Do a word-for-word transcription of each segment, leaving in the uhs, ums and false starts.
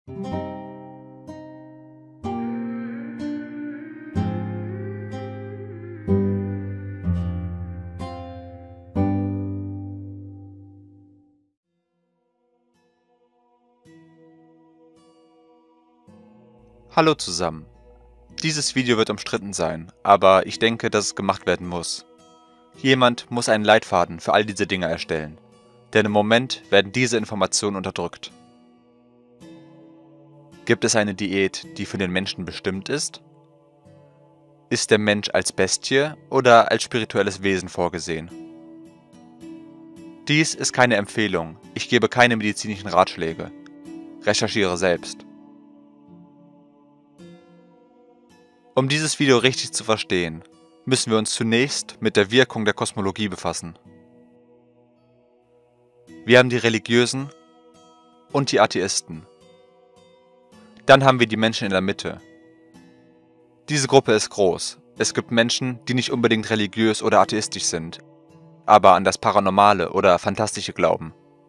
Hallo zusammen. Dieses Video wird umstritten sein, aber ich denke, dass es gemacht werden muss. Jemand muss einen Leitfaden für all diese Dinge erstellen, denn im Moment werden diese Informationen unterdrückt. Gibt es eine Diät, die für den Menschen bestimmt ist? Ist der Mensch als Bestie oder als spirituelles Wesen vorgesehen? Dies ist keine Empfehlung, ich gebe keine medizinischen Ratschläge. Recherchiere selbst. Um dieses Video richtig zu verstehen, müssen wir uns zunächst mit der Wirkung der Kosmologie befassen. Wir haben die Religiösen und die Atheisten. Dann haben wir die Menschen in der Mitte. Diese Gruppe ist groß. Es gibt Menschen, die nicht unbedingt religiös oder atheistisch sind, aber an das Paranormale oder Fantastische glauben.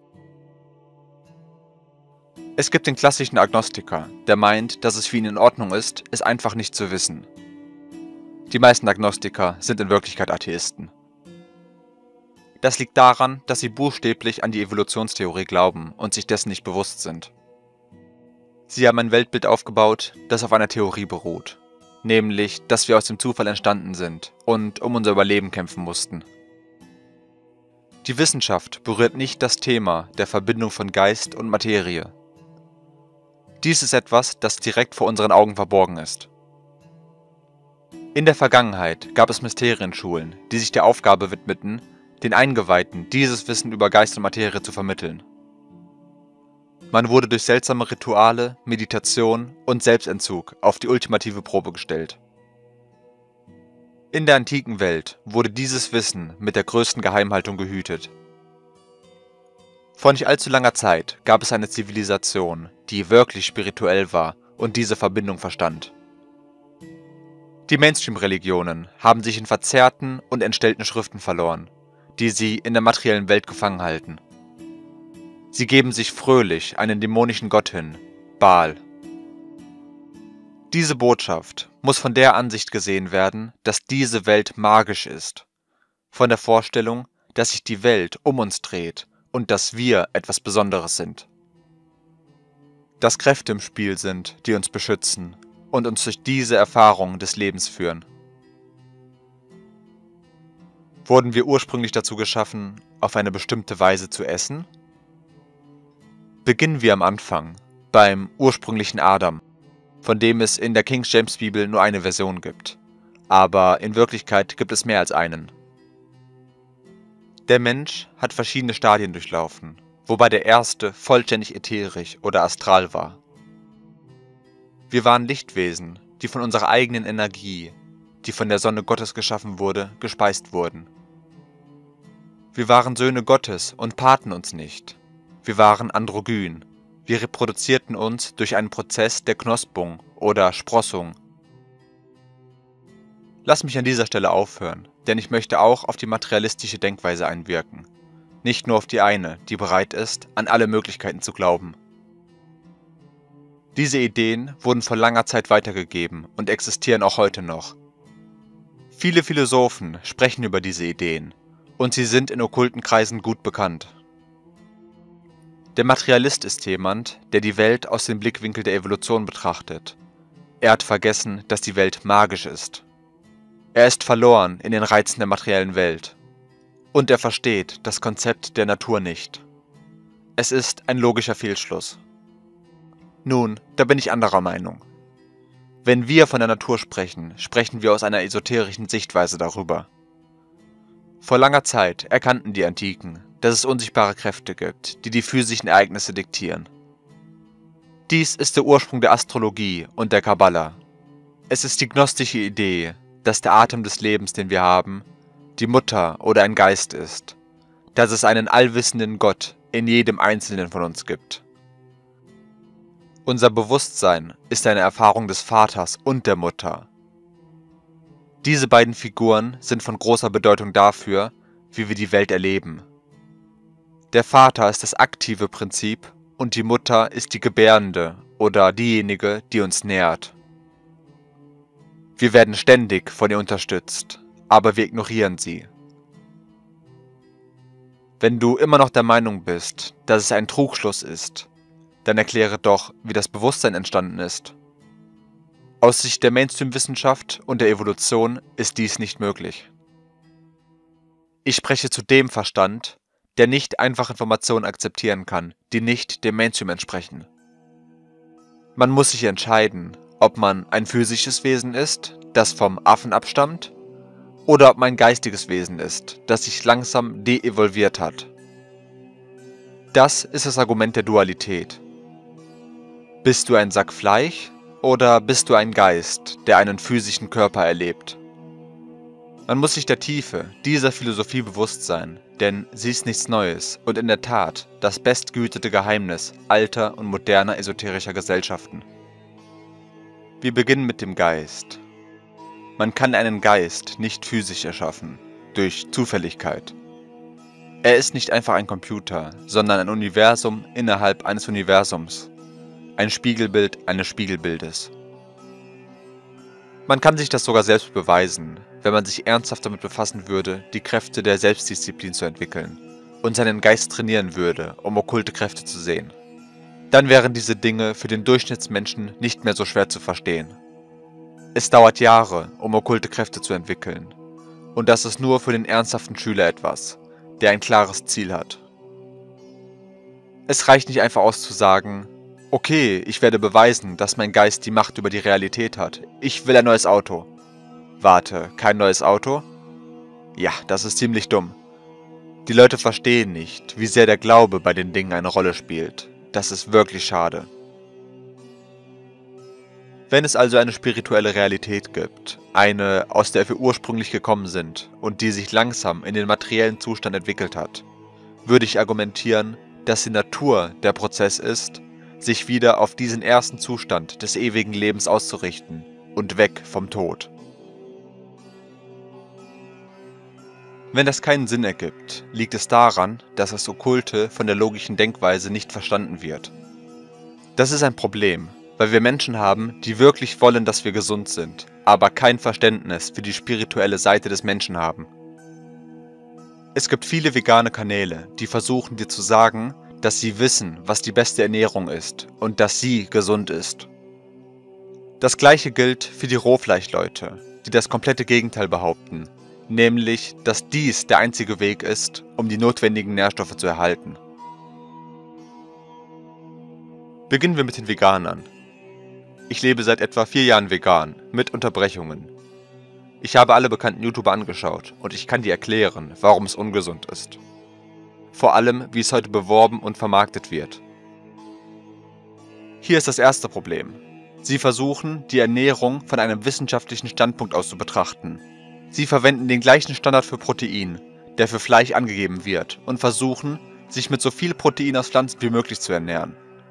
Es gibt den klassischen Agnostiker, der meint, dass es für ihn in Ordnung ist, es einfach nicht zu wissen. Die meisten Agnostiker sind in Wirklichkeit Atheisten. Das liegt daran, dass sie buchstäblich an die Evolutionstheorie glauben und sich dessen nicht bewusst sind. Sie haben ein Weltbild aufgebaut, das auf einer Theorie beruht, nämlich, dass wir aus dem Zufall entstanden sind und um unser Überleben kämpfen mussten. Die Wissenschaft berührt nicht das Thema der Verbindung von Geist und Materie. Dies ist etwas, das direkt vor unseren Augen verborgen ist. In der Vergangenheit gab es Mysterienschulen, die sich der Aufgabe widmeten, den Eingeweihten dieses Wissen über Geist und Materie zu vermitteln. Man wurde durch seltsame Rituale, Meditation und Selbstentzug auf die ultimative Probe gestellt. In der antiken Welt wurde dieses Wissen mit der größten Geheimhaltung gehütet. Vor nicht allzu langer Zeit gab es eine Zivilisation, die wirklich spirituell war und diese Verbindung verstand. Die Mainstream-Religionen haben sich in verzerrten und entstellten Schriften verloren, die sie in der materiellen Welt gefangen halten. Sie geben sich fröhlich einen dämonischen Gott hin, Baal. Diese Botschaft muss von der Ansicht gesehen werden, dass diese Welt magisch ist, von der Vorstellung, dass sich die Welt um uns dreht und dass wir etwas Besonderes sind. Dass Kräfte im Spiel sind, die uns beschützen und uns durch diese Erfahrung des Lebens führen. Wurden wir ursprünglich dazu geschaffen, auf eine bestimmte Weise zu essen? Beginnen wir am Anfang, beim ursprünglichen Adam, von dem es in der King James Bibel nur eine Version gibt, aber in Wirklichkeit gibt es mehr als einen. Der Mensch hat verschiedene Stadien durchlaufen, wobei der erste vollständig ätherisch oder astral war. Wir waren Lichtwesen, die von unserer eigenen Energie, die von der Sonne Gottes geschaffen wurde, gespeist wurden. Wir waren Söhne Gottes und paarten uns nicht. Wir waren androgyn. Wir reproduzierten uns durch einen Prozess der Knospung oder Sprossung. Lass mich an dieser Stelle aufhören, denn ich möchte auch auf die materialistische Denkweise einwirken. Nicht nur auf die eine, die bereit ist, an alle Möglichkeiten zu glauben. Diese Ideen wurden vor langer Zeit weitergegeben und existieren auch heute noch. Viele Philosophen sprechen über diese Ideen und sie sind in okkulten Kreisen gut bekannt. Der Materialist ist jemand, der die Welt aus dem Blickwinkel der Evolution betrachtet. Er hat vergessen, dass die Welt magisch ist. Er ist verloren in den Reizen der materiellen Welt. Und er versteht das Konzept der Natur nicht. Es ist ein logischer Fehlschluss. Nun, da bin ich anderer Meinung. Wenn wir von der Natur sprechen, sprechen wir aus einer esoterischen Sichtweise darüber. Vor langer Zeit erkannten die Antiken, dass es unsichtbare Kräfte gibt, die die physischen Ereignisse diktieren. Dies ist der Ursprung der Astrologie und der Kabbala. Es ist die gnostische Idee, dass der Atem des Lebens, den wir haben, die Mutter oder ein Geist ist, dass es einen allwissenden Gott in jedem Einzelnen von uns gibt. Unser Bewusstsein ist eine Erfahrung des Vaters und der Mutter. Diese beiden Figuren sind von großer Bedeutung dafür, wie wir die Welt erleben. Der Vater ist das aktive Prinzip und die Mutter ist die gebärende oder diejenige, die uns nährt. Wir werden ständig von ihr unterstützt, aber wir ignorieren sie. Wenn du immer noch der Meinung bist, dass es ein Trugschluss ist, dann erkläre doch, wie das Bewusstsein entstanden ist. Aus Sicht der Mainstream-Wissenschaft und der Evolution ist dies nicht möglich. Ich spreche zu dem Verstand, der nicht einfach Informationen akzeptieren kann, die nicht dem Mainstream entsprechen. Man muss sich entscheiden, ob man ein physisches Wesen ist, das vom Affen abstammt, oder ob man ein geistiges Wesen ist, das sich langsam de-evolviert hat. Das ist das Argument der Dualität. Bist du ein Sack Fleisch oder bist du ein Geist, der einen physischen Körper erlebt? Man muss sich der Tiefe dieser Philosophie bewusst sein, denn sie ist nichts Neues und in der Tat das bestgehütete Geheimnis alter und moderner esoterischer Gesellschaften. Wir beginnen mit dem Geist. Man kann einen Geist nicht physisch erschaffen, durch Zufälligkeit. Er ist nicht einfach ein Computer, sondern ein Universum innerhalb eines Universums. Ein Spiegelbild eines Spiegelbildes. Man kann sich das sogar selbst beweisen, wenn man sich ernsthaft damit befassen würde, die Kräfte der Selbstdisziplin zu entwickeln und seinen Geist trainieren würde, um okkulte Kräfte zu sehen. Dann wären diese Dinge für den Durchschnittsmenschen nicht mehr so schwer zu verstehen. Es dauert Jahre, um okkulte Kräfte zu entwickeln. Und das ist nur für den ernsthaften Schüler etwas, der ein klares Ziel hat. Es reicht nicht einfach aus zu sagen, okay, ich werde beweisen, dass mein Geist die Macht über die Realität hat. Ich will ein neues Auto. Warte, kein neues Auto? Ja, das ist ziemlich dumm. Die Leute verstehen nicht, wie sehr der Glaube bei den Dingen eine Rolle spielt. Das ist wirklich schade. Wenn es also eine spirituelle Realität gibt, eine, aus der wir ursprünglich gekommen sind und die sich langsam in den materiellen Zustand entwickelt hat, würde ich argumentieren, dass die Natur der Prozess ist, sich wieder auf diesen ersten Zustand des ewigen Lebens auszurichten und weg vom Tod. Wenn das keinen Sinn ergibt, liegt es daran, dass das Okkulte von der logischen Denkweise nicht verstanden wird. Das ist ein Problem, weil wir Menschen haben, die wirklich wollen, dass wir gesund sind, aber kein Verständnis für die spirituelle Seite des Menschen haben. Es gibt viele vegane Kanäle, die versuchen dir zu sagen, dass sie wissen, was die beste Ernährung ist und dass sie gesund ist. Das gleiche gilt für die Rohfleischleute, die das komplette Gegenteil behaupten, nämlich, dass dies der einzige Weg ist, um die notwendigen Nährstoffe zu erhalten. Beginnen wir mit den Veganern. Ich lebe seit etwa vier Jahren vegan, mit Unterbrechungen. Ich habe alle bekannten YouTuber angeschaut und ich kann dir erklären, warum es ungesund ist. Vor allem, wie es heute beworben und vermarktet wird. Hier ist das erste Problem. Sie versuchen, die Ernährung von einem wissenschaftlichen Standpunkt aus zu betrachten. Sie verwenden den gleichen Standard für Protein, der für Fleisch angegeben wird, und versuchen, sich mit so viel Protein aus Pflanzen wie möglich zu ernähren.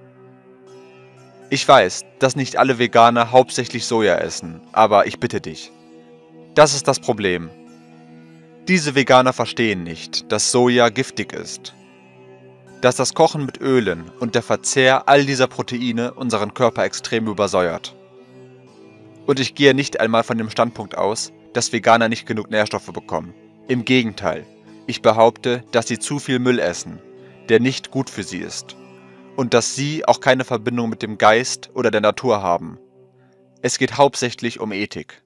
Ich weiß, dass nicht alle Veganer hauptsächlich Soja essen, aber ich bitte dich. Das ist das Problem. Diese Veganer verstehen nicht, dass Soja giftig ist. Dass das Kochen mit Ölen und der Verzehr all dieser Proteine unseren Körper extrem übersäuert. Und ich gehe nicht einmal von dem Standpunkt aus, dass Veganer nicht genug Nährstoffe bekommen. Im Gegenteil, ich behaupte, dass sie zu viel Müll essen, der nicht gut für sie ist. Und dass sie auch keine Verbindung mit dem Geist oder der Natur haben. Es geht hauptsächlich um Ethik.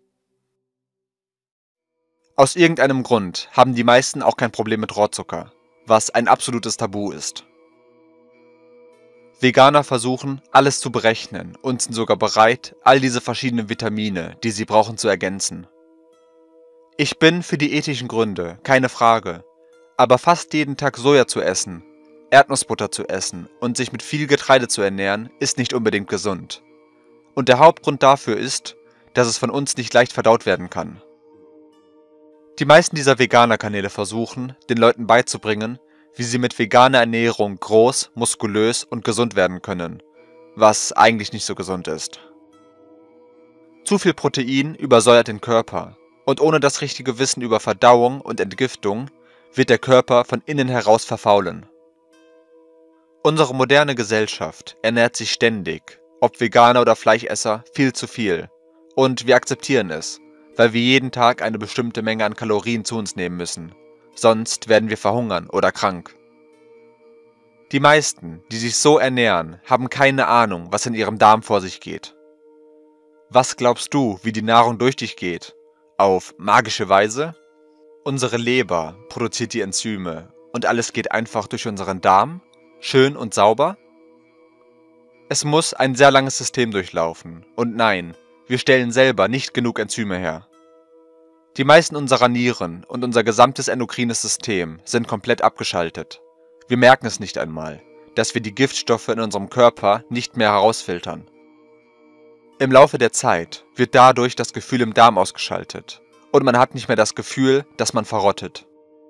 Aus irgendeinem Grund haben die meisten auch kein Problem mit Rohrzucker, was ein absolutes Tabu ist. Veganer versuchen, alles zu berechnen und sind sogar bereit, all diese verschiedenen Vitamine, die sie brauchen, zu ergänzen. Ich bin für die ethischen Gründe, keine Frage, aber fast jeden Tag Soja zu essen, Erdnussbutter zu essen und sich mit viel Getreide zu ernähren, ist nicht unbedingt gesund. Und der Hauptgrund dafür ist, dass es von uns nicht leicht verdaut werden kann. Die meisten dieser Veganer-Kanäle versuchen, den Leuten beizubringen, wie sie mit veganer Ernährung groß, muskulös und gesund werden können, was eigentlich nicht so gesund ist. Zu viel Protein übersäuert den Körper, und ohne das richtige Wissen über Verdauung und Entgiftung wird der Körper von innen heraus verfaulen. Unsere moderne Gesellschaft ernährt sich ständig, ob Veganer oder Fleischesser, viel zu viel. Und wir akzeptieren es, weil wir jeden Tag eine bestimmte Menge an Kalorien zu uns nehmen müssen. Sonst werden wir verhungern oder krank. Die meisten, die sich so ernähren, haben keine Ahnung, was in ihrem Darm vor sich geht. Was glaubst du, wie die Nahrung durch dich geht? Auf magische Weise? Unsere Leber produziert die Enzyme und alles geht einfach durch unseren Darm, schön und sauber? Es muss ein sehr langes System durchlaufen. Und nein, wir stellen selber nicht genug Enzyme her. Die meisten unserer Nieren und unser gesamtes endokrines System sind komplett abgeschaltet. Wir merken es nicht einmal, dass wir die Giftstoffe in unserem Körper nicht mehr herausfiltern. Im Laufe der Zeit wird dadurch das Gefühl im Darm ausgeschaltet und man hat nicht mehr das Gefühl, dass man verrottet.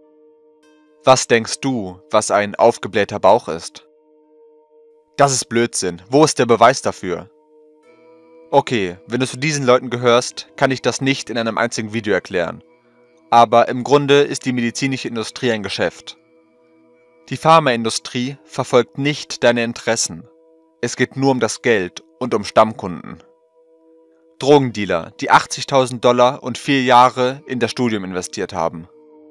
Was denkst du, was ein aufgeblähter Bauch ist? Das ist Blödsinn. Wo ist der Beweis dafür? Okay, wenn du zu diesen Leuten gehörst, kann ich das nicht in einem einzigen Video erklären. Aber im Grunde ist die medizinische Industrie ein Geschäft. Die Pharmaindustrie verfolgt nicht deine Interessen. Es geht nur um das Geld und um Stammkunden. Drogendealer, die achtzigtausend Dollar und vier Jahre in das Studium investiert haben.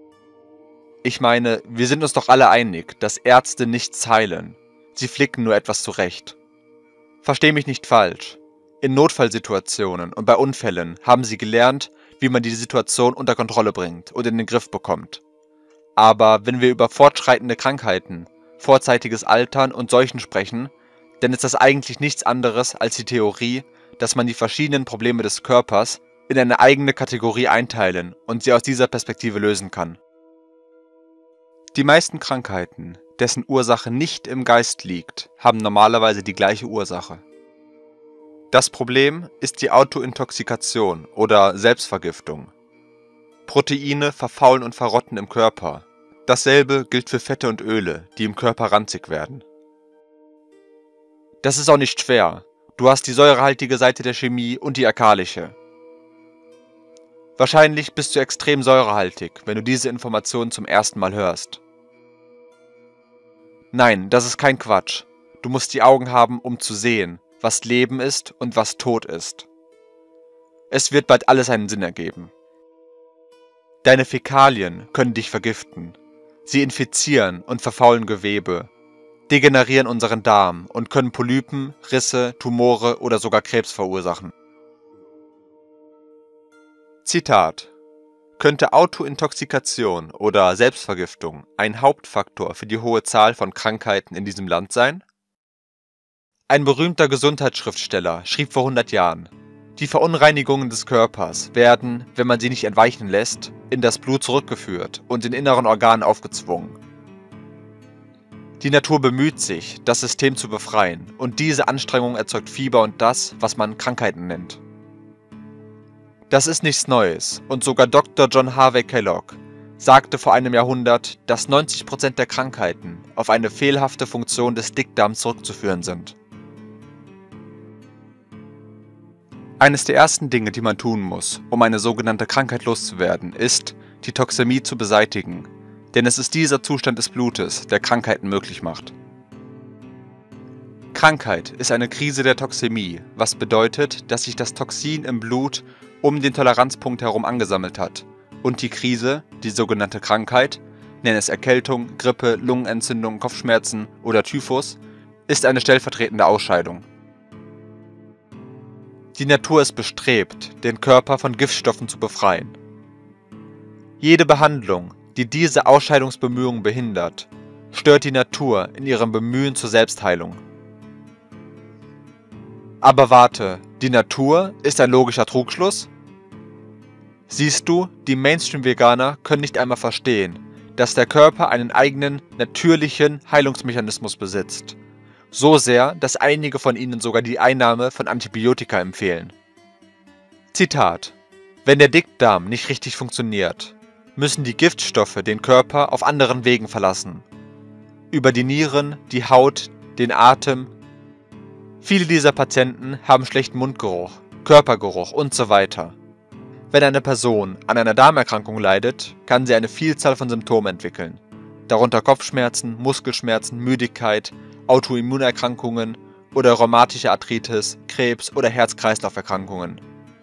Ich meine, wir sind uns doch alle einig, dass Ärzte nichts heilen. Sie flicken nur etwas zurecht. Versteh mich nicht falsch. In Notfallsituationen und bei Unfällen haben sie gelernt, wie man die Situation unter Kontrolle bringt und in den Griff bekommt. Aber wenn wir über fortschreitende Krankheiten, vorzeitiges Altern und Seuchen sprechen, dann ist das eigentlich nichts anderes als die Theorie, dass man die verschiedenen Probleme des Körpers in eine eigene Kategorie einteilen und sie aus dieser Perspektive lösen kann. Die meisten Krankheiten, dessen Ursache nicht im Geist liegt, haben normalerweise die gleiche Ursache. Das Problem ist die Autointoxikation oder Selbstvergiftung. Proteine verfaulen und verrotten im Körper. Dasselbe gilt für Fette und Öle, die im Körper ranzig werden. Das ist auch nicht schwer. Du hast die säurehaltige Seite der Chemie und die alkalische. Wahrscheinlich bist du extrem säurehaltig, wenn du diese Informationen zum ersten Mal hörst. Nein, das ist kein Quatsch. Du musst die Augen haben, um zu sehen, was Leben ist und was Tod ist. Es wird bald alles einen Sinn ergeben. Deine Fäkalien können dich vergiften. Sie infizieren und verfaulen Gewebe, degenerieren unseren Darm und können Polypen, Risse, Tumore oder sogar Krebs verursachen. Zitat: Könnte Autointoxikation oder Selbstvergiftung ein Hauptfaktor für die hohe Zahl von Krankheiten in diesem Land sein? Ein berühmter Gesundheitsschriftsteller schrieb vor hundert Jahren: Die Verunreinigungen des Körpers werden, wenn man sie nicht entweichen lässt, in das Blut zurückgeführt und in inneren Organen aufgezwungen. Die Natur bemüht sich, das System zu befreien, und diese Anstrengung erzeugt Fieber und das, was man Krankheiten nennt. Das ist nichts Neues, und sogar Doktor John Harvey Kellogg sagte vor einem Jahrhundert, dass neunzig Prozent der Krankheiten auf eine fehlhafte Funktion des Dickdarms zurückzuführen sind. Eines der ersten Dinge, die man tun muss, um eine sogenannte Krankheit loszuwerden, ist, die Toxämie zu beseitigen, denn es ist dieser Zustand des Blutes, der Krankheiten möglich macht. Krankheit ist eine Krise der Toxämie, was bedeutet, dass sich das Toxin im Blut um den Toleranzpunkt herum angesammelt hat und die Krise, die sogenannte Krankheit, nenne es Erkältung, Grippe, Lungenentzündung, Kopfschmerzen oder Typhus, ist eine stellvertretende Ausscheidung. Die Natur ist bestrebt, den Körper von Giftstoffen zu befreien. Jede Behandlung, die diese Ausscheidungsbemühungen behindert, stört die Natur in ihrem Bemühen zur Selbstheilung. Aber warte, die Natur ist ein logischer Trugschluss? Siehst du, die Mainstream-Veganer können nicht einmal verstehen, dass der Körper einen eigenen, natürlichen Heilungsmechanismus besitzt. So sehr, dass einige von ihnen sogar die Einnahme von Antibiotika empfehlen. Zitat: Wenn der Dickdarm nicht richtig funktioniert, müssen die Giftstoffe den Körper auf anderen Wegen verlassen. Über die Nieren, die Haut, den Atem. Viele dieser Patienten haben schlechten Mundgeruch, Körpergeruch und so weiter. Wenn eine Person an einer Darmerkrankung leidet, kann sie eine Vielzahl von Symptomen entwickeln, darunter Kopfschmerzen, Muskelschmerzen, Müdigkeit, Autoimmunerkrankungen oder rheumatische Arthritis, Krebs oder Herz-Kreislauf-Erkrankungen.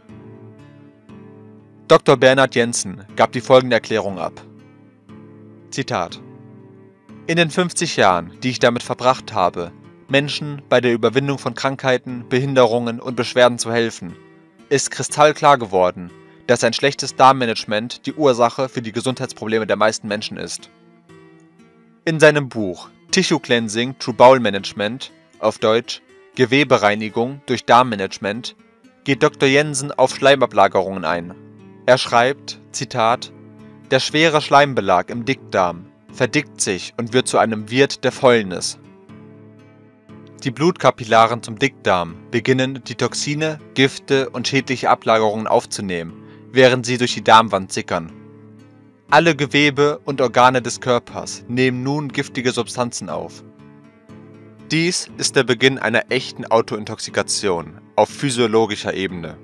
Doktor Bernhard Jensen gab die folgende Erklärung ab. Zitat: In den fünfzig Jahren, die ich damit verbracht habe, Menschen bei der Überwindung von Krankheiten, Behinderungen und Beschwerden zu helfen, ist kristallklar geworden, dass ein schlechtes Darmmanagement die Ursache für die Gesundheitsprobleme der meisten Menschen ist. In seinem Buch Tissue Cleansing through Bowel Management, auf Deutsch Gewebereinigung durch Darmmanagement, geht Doktor Jensen auf Schleimablagerungen ein. Er schreibt, Zitat: Der schwere Schleimbelag im Dickdarm verdickt sich und wird zu einem Wirt der Fäulnis. Die Blutkapillaren zum Dickdarm beginnen, die Toxine, Gifte und schädliche Ablagerungen aufzunehmen, während sie durch die Darmwand sickern. Alle Gewebe und Organe des Körpers nehmen nun giftige Substanzen auf. Dies ist der Beginn einer echten Autointoxikation auf physiologischer Ebene.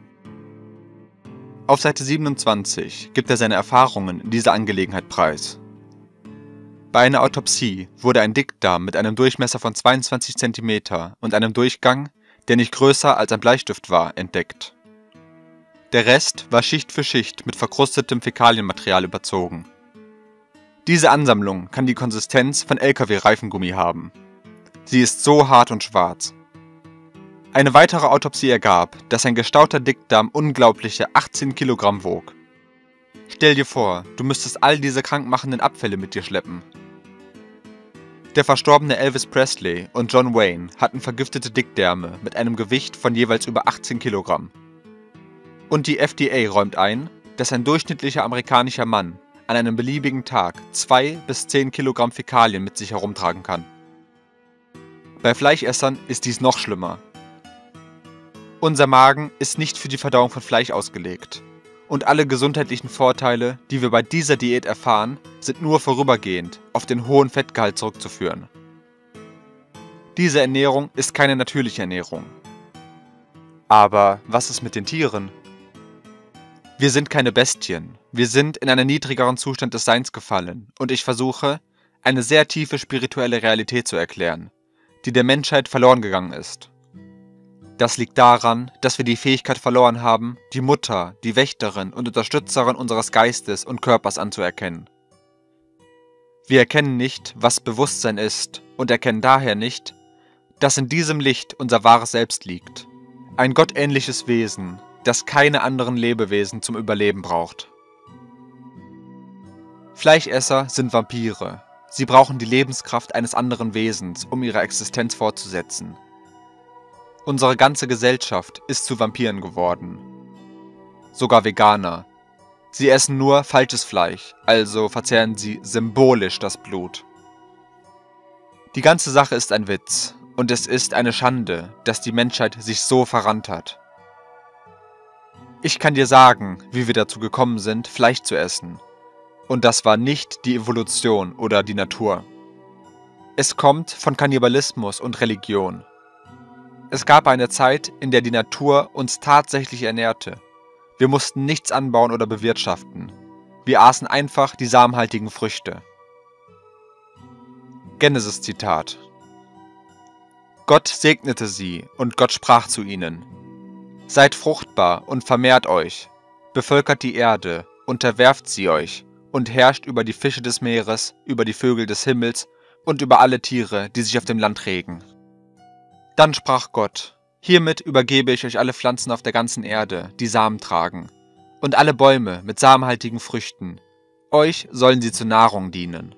Auf Seite siebenundzwanzig gibt er seine Erfahrungen in dieser Angelegenheit preis. Bei einer Autopsie wurde ein Dickdarm mit einem Durchmesser von zweiundzwanzig Zentimeter und einem Durchgang, der nicht größer als ein Bleistift war, entdeckt. Der Rest war Schicht für Schicht mit verkrustetem Fäkalienmaterial überzogen. Diese Ansammlung kann die Konsistenz von L K W-Reifengummi haben. Sie ist so hart und schwarz. Eine weitere Autopsie ergab, dass ein gestauter Dickdarm unglaubliche achtzehn Kilogramm wog. Stell dir vor, du müsstest all diese krankmachenden Abfälle mit dir schleppen. Der verstorbene Elvis Presley und John Wayne hatten vergiftete Dickdärme mit einem Gewicht von jeweils über achtzehn Kilogramm. Und die F D A räumt ein, dass ein durchschnittlicher amerikanischer Mann an einem beliebigen Tag zwei bis zehn Kilogramm Fäkalien mit sich herumtragen kann. Bei Fleischessern ist dies noch schlimmer. Unser Magen ist nicht für die Verdauung von Fleisch ausgelegt. Und alle gesundheitlichen Vorteile, die wir bei dieser Diät erfahren, sind nur vorübergehend auf den hohen Fettgehalt zurückzuführen. Diese Ernährung ist keine natürliche Ernährung. Aber was ist mit den Tieren? Wir sind keine Bestien, wir sind in einen niedrigeren Zustand des Seins gefallen und ich versuche, eine sehr tiefe spirituelle Realität zu erklären, die der Menschheit verloren gegangen ist. Das liegt daran, dass wir die Fähigkeit verloren haben, die Mutter, die Wächterin und Unterstützerin unseres Geistes und Körpers anzuerkennen. Wir erkennen nicht, was Bewusstsein ist und erkennen daher nicht, dass in diesem Licht unser wahres Selbst liegt. Ein gottähnliches Wesen, das keine anderen Lebewesen zum Überleben braucht. Fleischesser sind Vampire. Sie brauchen die Lebenskraft eines anderen Wesens, um ihre Existenz fortzusetzen. Unsere ganze Gesellschaft ist zu Vampiren geworden. Sogar Veganer. Sie essen nur falsches Fleisch, also verzehren sie symbolisch das Blut. Die ganze Sache ist ein Witz, und es ist eine Schande, dass die Menschheit sich so verrannt hat. Ich kann dir sagen, wie wir dazu gekommen sind, Fleisch zu essen. Und das war nicht die Evolution oder die Natur. Es kommt von Kannibalismus und Religion. Es gab eine Zeit, in der die Natur uns tatsächlich ernährte. Wir mussten nichts anbauen oder bewirtschaften. Wir aßen einfach die samenhaltigen Früchte. Genesis-Zitat: Gott segnete sie, und Gott sprach zu ihnen: Seid fruchtbar und vermehrt euch, bevölkert die Erde, unterwerft sie euch und herrscht über die Fische des Meeres, über die Vögel des Himmels und über alle Tiere, die sich auf dem Land regen. Dann sprach Gott: Hiermit übergebe ich euch alle Pflanzen auf der ganzen Erde, die Samen tragen, und alle Bäume mit samenhaltigen Früchten. Euch sollen sie zur Nahrung dienen.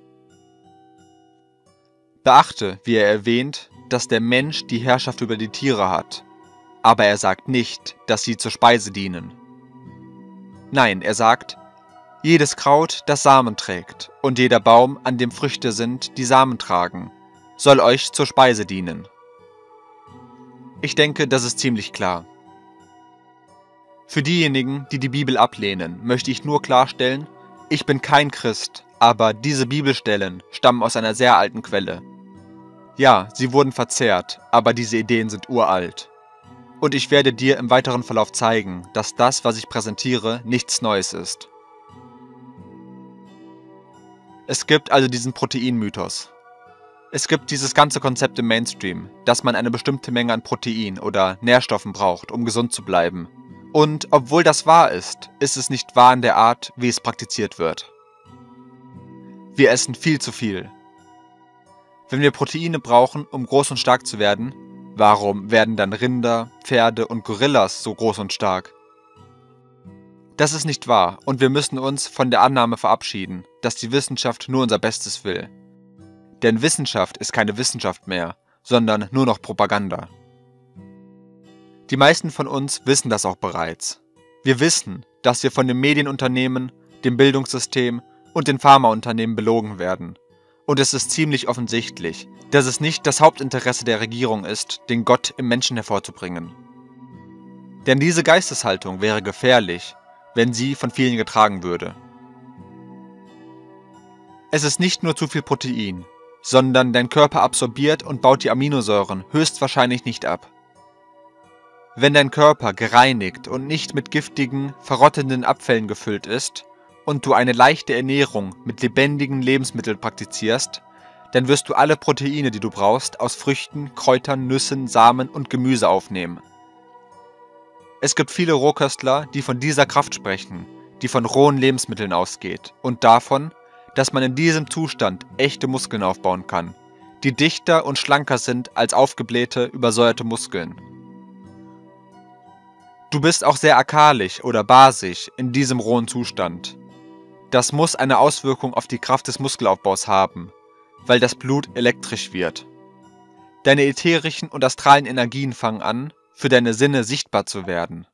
Beachte, wie er erwähnt, dass der Mensch die Herrschaft über die Tiere hat, aber er sagt nicht, dass sie zur Speise dienen. Nein, er sagt: Jedes Kraut, das Samen trägt, und jeder Baum, an dem Früchte sind, die Samen tragen, soll euch zur Speise dienen. Ich denke, das ist ziemlich klar. Für diejenigen, die die Bibel ablehnen, möchte ich nur klarstellen, ich bin kein Christ, aber diese Bibelstellen stammen aus einer sehr alten Quelle. Ja, sie wurden verzerrt, aber diese Ideen sind uralt. Und ich werde dir im weiteren Verlauf zeigen, dass das, was ich präsentiere, nichts Neues ist. Es gibt also diesen Proteinmythos. Es gibt dieses ganze Konzept im Mainstream, dass man eine bestimmte Menge an Protein oder Nährstoffen braucht, um gesund zu bleiben. Und obwohl das wahr ist, ist es nicht wahr in der Art, wie es praktiziert wird. Wir essen viel zu viel. Wenn wir Proteine brauchen, um groß und stark zu werden, warum werden dann Rinder, Pferde und Gorillas so groß und stark? Das ist nicht wahr und wir müssen uns von der Annahme verabschieden, dass die Wissenschaft nur unser Bestes will. Denn Wissenschaft ist keine Wissenschaft mehr, sondern nur noch Propaganda. Die meisten von uns wissen das auch bereits. Wir wissen, dass wir von den Medienunternehmen, dem Bildungssystem und den Pharmaunternehmen belogen werden. Und es ist ziemlich offensichtlich, dass es nicht das Hauptinteresse der Regierung ist, den Gott im Menschen hervorzubringen. Denn diese Geisteshaltung wäre gefährlich, wenn sie von vielen getragen würde. Es ist nicht nur zu viel Protein, sondern dein Körper absorbiert und baut die Aminosäuren höchstwahrscheinlich nicht ab. Wenn dein Körper gereinigt und nicht mit giftigen, verrottenden Abfällen gefüllt ist und du eine leichte Ernährung mit lebendigen Lebensmitteln praktizierst, dann wirst du alle Proteine, die du brauchst, aus Früchten, Kräutern, Nüssen, Samen und Gemüse aufnehmen. Es gibt viele Rohköstler, die von dieser Kraft sprechen, die von rohen Lebensmitteln ausgeht und davon, dass man in diesem Zustand echte Muskeln aufbauen kann, die dichter und schlanker sind als aufgeblähte, übersäuerte Muskeln. Du bist auch sehr alkalisch oder basisch in diesem rohen Zustand. Das muss eine Auswirkung auf die Kraft des Muskelaufbaus haben, weil das Blut elektrisch wird. Deine ätherischen und astralen Energien fangen an, für deine Sinne sichtbar zu werden.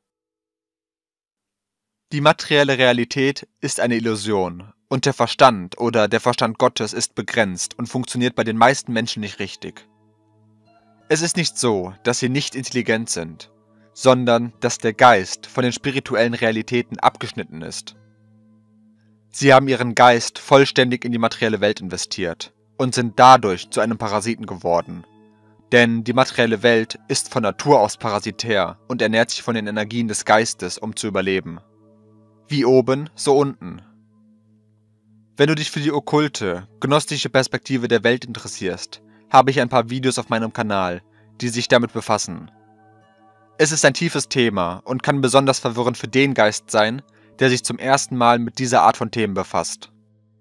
Die materielle Realität ist eine Illusion und der Verstand oder der Verstand Gottes ist begrenzt und funktioniert bei den meisten Menschen nicht richtig. Es ist nicht so, dass sie nicht intelligent sind, sondern dass der Geist von den spirituellen Realitäten abgeschnitten ist. Sie haben ihren Geist vollständig in die materielle Welt investiert und sind dadurch zu einem Parasiten geworden. Denn die materielle Welt ist von Natur aus parasitär und ernährt sich von den Energien des Geistes, um zu überleben. Wie oben, so unten. Wenn du dich für die okkulte, gnostische Perspektive der Welt interessierst, habe ich ein paar Videos auf meinem Kanal, die sich damit befassen. Es ist ein tiefes Thema und kann besonders verwirrend für den Geist sein, der sich zum ersten Mal mit dieser Art von Themen befasst.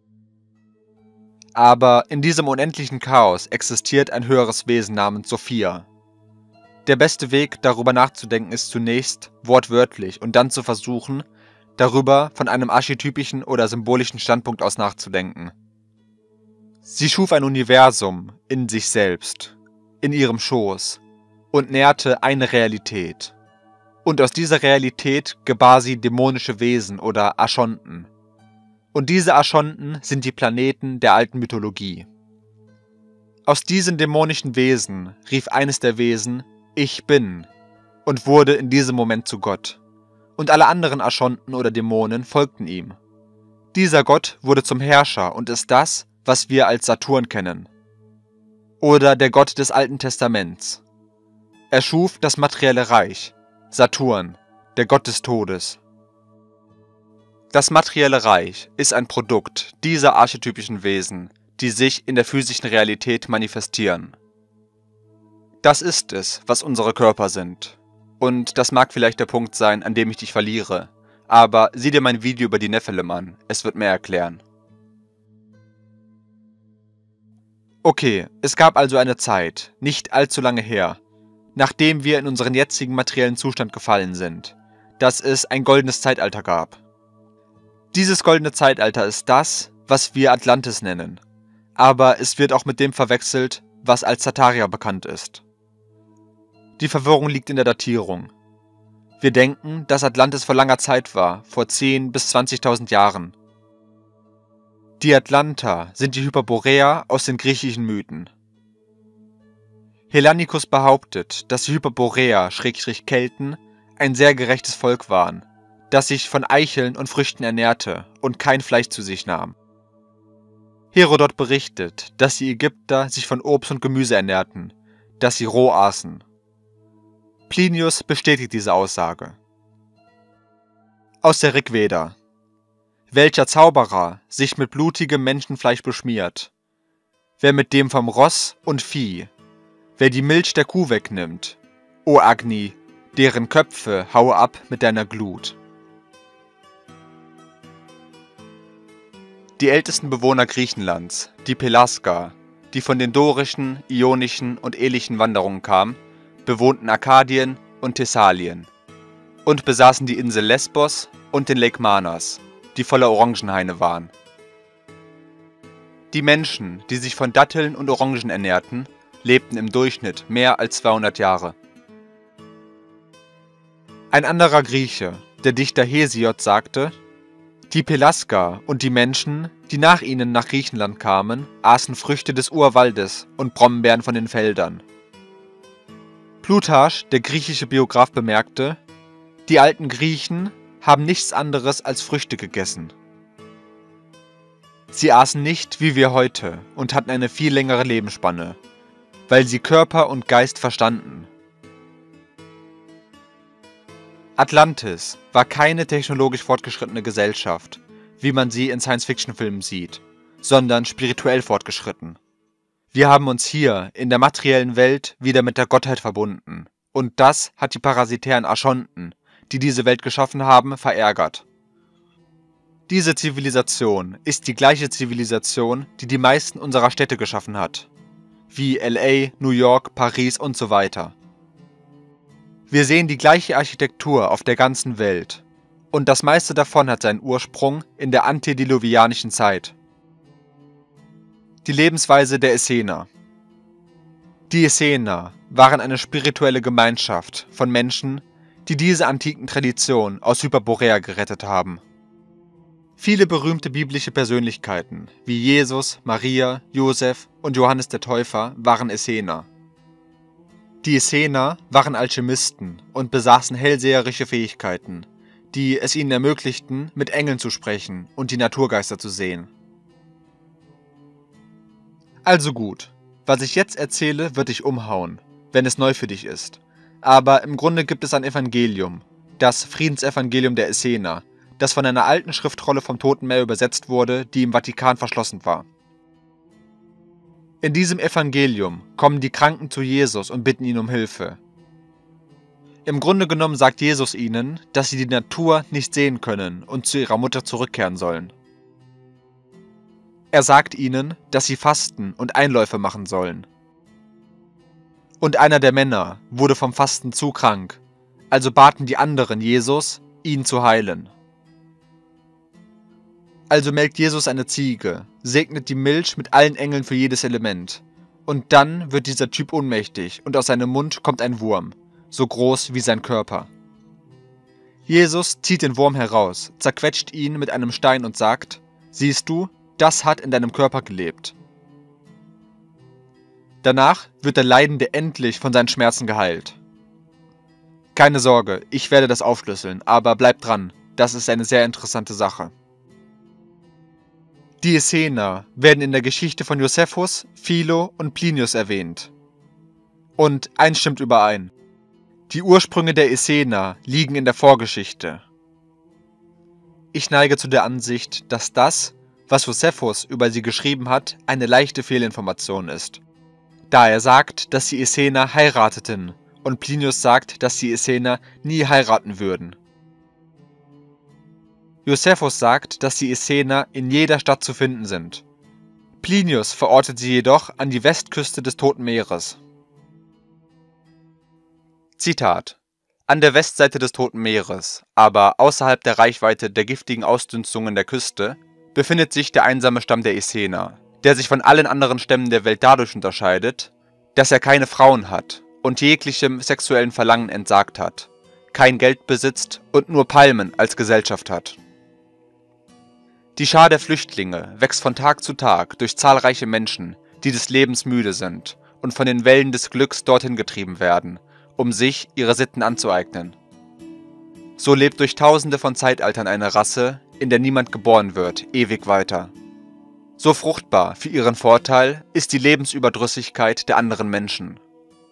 Aber in diesem unendlichen Chaos existiert ein höheres Wesen namens Sophia. Der beste Weg, darüber nachzudenken, ist zunächst wortwörtlich und dann zu versuchen, darüber von einem archetypischen oder symbolischen Standpunkt aus nachzudenken. Sie schuf ein Universum in sich selbst, in ihrem Schoß, und nährte eine Realität. Und aus dieser Realität gebar sie dämonische Wesen oder Archonten. Und diese Archonten sind die Planeten der alten Mythologie. Aus diesen dämonischen Wesen rief eines der Wesen, Ich bin, und wurde in diesem Moment zu Gott. Und alle anderen Archonten oder Dämonen folgten ihm. Dieser Gott wurde zum Herrscher und ist das, was wir als Saturn kennen. Oder der Gott des Alten Testaments. Er schuf das materielle Reich, Saturn, der Gott des Todes. Das materielle Reich ist ein Produkt dieser archetypischen Wesen, die sich in der physischen Realität manifestieren. Das ist es, was unsere Körper sind. Und das mag vielleicht der Punkt sein, an dem ich dich verliere, aber sieh dir mein Video über die Nephilim an, es wird mehr erklären. Okay, es gab also eine Zeit, nicht allzu lange her, nachdem wir in unseren jetzigen materiellen Zustand gefallen sind, dass es ein goldenes Zeitalter gab. Dieses goldene Zeitalter ist das, was wir Atlantis nennen, aber es wird auch mit dem verwechselt, was als Zataria bekannt ist. Die Verwirrung liegt in der Datierung. Wir denken, dass Atlantis vor langer Zeit war, vor zehntausend bis zwanzigtausend Jahren. Die Atlanter sind die Hyperboreer aus den griechischen Mythen. Hellanicus behauptet, dass die Hyperboreer, Schrägstrich Kelten, ein sehr gerechtes Volk waren, das sich von Eicheln und Früchten ernährte und kein Fleisch zu sich nahm. Herodot berichtet, dass die Ägypter sich von Obst und Gemüse ernährten, das sie roh aßen. Plinius bestätigt diese Aussage. Aus der Rigveda. Welcher Zauberer sich mit blutigem Menschenfleisch beschmiert, wer mit dem vom Ross und Vieh, wer die Milch der Kuh wegnimmt, o Agni, deren Köpfe haue ab mit deiner Glut. Die ältesten Bewohner Griechenlands, die Pelasger, die von den dorischen, ionischen und elischen Wanderungen kamen, bewohnten Arkadien und Thessalien und besaßen die Insel Lesbos und den Lake Manas, die voller Orangenhaine waren. Die Menschen, die sich von Datteln und Orangen ernährten, lebten im Durchschnitt mehr als zweihundert Jahre. Ein anderer Grieche, der Dichter Hesiod, sagte: Die Pelasger und die Menschen, die nach ihnen nach Griechenland kamen, aßen Früchte des Urwaldes und Brombeeren von den Feldern. Plutarch, der griechische Biograf, bemerkte: Die alten Griechen haben nichts anderes als Früchte gegessen. Sie aßen nicht wie wir heute und hatten eine viel längere Lebensspanne, weil sie Körper und Geist verstanden. Atlantis war keine technologisch fortgeschrittene Gesellschaft, wie man sie in Science-Fiction-Filmen sieht, sondern spirituell fortgeschritten. Wir haben uns hier in der materiellen Welt wieder mit der Gottheit verbunden, und das hat die parasitären Archonten, die diese Welt geschaffen haben, verärgert. Diese Zivilisation ist die gleiche Zivilisation, die die meisten unserer Städte geschaffen hat, wie L A, New York, Paris und so weiter. Wir sehen die gleiche Architektur auf der ganzen Welt, und das meiste davon hat seinen Ursprung in der antediluvianischen Zeit. Die Lebensweise der Essener. Die Essener waren eine spirituelle Gemeinschaft von Menschen, die diese antiken Traditionen aus Hyperborea gerettet haben. Viele berühmte biblische Persönlichkeiten wie Jesus, Maria, Josef und Johannes der Täufer waren Essener. Die Essener waren Alchemisten und besaßen hellseherische Fähigkeiten, die es ihnen ermöglichten, mit Engeln zu sprechen und die Naturgeister zu sehen. Also gut, was ich jetzt erzähle, wird dich umhauen, wenn es neu für dich ist. Aber im Grunde gibt es ein Evangelium, das Friedensevangelium der Essener, das von einer alten Schriftrolle vom Toten Meer übersetzt wurde, die im Vatikan verschlossen war. In diesem Evangelium kommen die Kranken zu Jesus und bitten ihn um Hilfe. Im Grunde genommen sagt Jesus ihnen, dass sie die Natur nicht sehen können und zu ihrer Mutter zurückkehren sollen. Er sagt ihnen, dass sie fasten und Einläufe machen sollen. Und einer der Männer wurde vom Fasten zu krank, also baten die anderen Jesus, ihn zu heilen. Also melkt Jesus eine Ziege, segnet die Milch mit allen Engeln für jedes Element. Und dann wird dieser Typ ohnmächtig und aus seinem Mund kommt ein Wurm, so groß wie sein Körper. Jesus zieht den Wurm heraus, zerquetscht ihn mit einem Stein und sagt: Siehst du, das hat in deinem Körper gelebt. Danach wird der Leidende endlich von seinen Schmerzen geheilt. Keine Sorge, ich werde das aufschlüsseln, aber bleibt dran, das ist eine sehr interessante Sache. Die Essener werden in der Geschichte von Josephus, Philo und Plinius erwähnt. Und eins stimmt überein: Die Ursprünge der Essener liegen in der Vorgeschichte. Ich neige zu der Ansicht, dass das, was Josephus über sie geschrieben hat, eine leichte Fehlinformation ist, da er sagt, dass die Essener heirateten und Plinius sagt, dass die Essener nie heiraten würden. Josephus sagt, dass die Essener in jeder Stadt zu finden sind. Plinius verortet sie jedoch an die Westküste des Toten Meeres. Zitat: An der Westseite des Toten Meeres, aber außerhalb der Reichweite der giftigen Ausdünstungen der Küste, befindet sich der einsame Stamm der Essener, der sich von allen anderen Stämmen der Welt dadurch unterscheidet, dass er keine Frauen hat und jeglichem sexuellen Verlangen entsagt hat, kein Geld besitzt und nur Palmen als Gesellschaft hat. Die Schar der Flüchtlinge wächst von Tag zu Tag durch zahlreiche Menschen, die des Lebens müde sind und von den Wellen des Glücks dorthin getrieben werden, um sich ihre Sitten anzueignen. So lebt durch Tausende von Zeitaltern eine Rasse, in der niemand geboren wird, ewig weiter. So fruchtbar für ihren Vorteil ist die Lebensüberdrüssigkeit der anderen Menschen.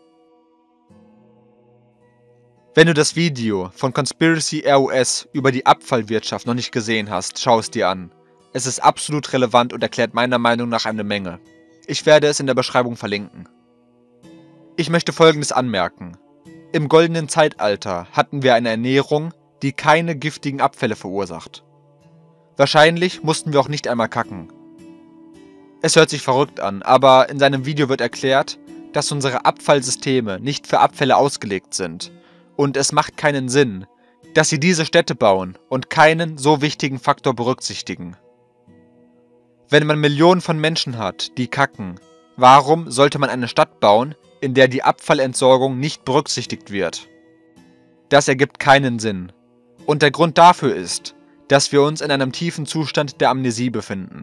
Wenn du das Video von Conspiracy R U S über die Abfallwirtschaft noch nicht gesehen hast, schau es dir an. Es ist absolut relevant und erklärt meiner Meinung nach eine Menge. Ich werde es in der Beschreibung verlinken. Ich möchte Folgendes anmerken. Im goldenen Zeitalter hatten wir eine Ernährung, die keine giftigen Abfälle verursacht. Wahrscheinlich mussten wir auch nicht einmal kacken. Es hört sich verrückt an, aber in seinem Video wird erklärt, dass unsere Abfallsysteme nicht für Abfälle ausgelegt sind und es macht keinen Sinn, dass sie diese Städte bauen und keinen so wichtigen Faktor berücksichtigen. Wenn man Millionen von Menschen hat, die kacken, warum sollte man eine Stadt bauen, in der die Abfallentsorgung nicht berücksichtigt wird? Das ergibt keinen Sinn. Und der Grund dafür ist, dass wir uns in einem tiefen Zustand der Amnesie befinden.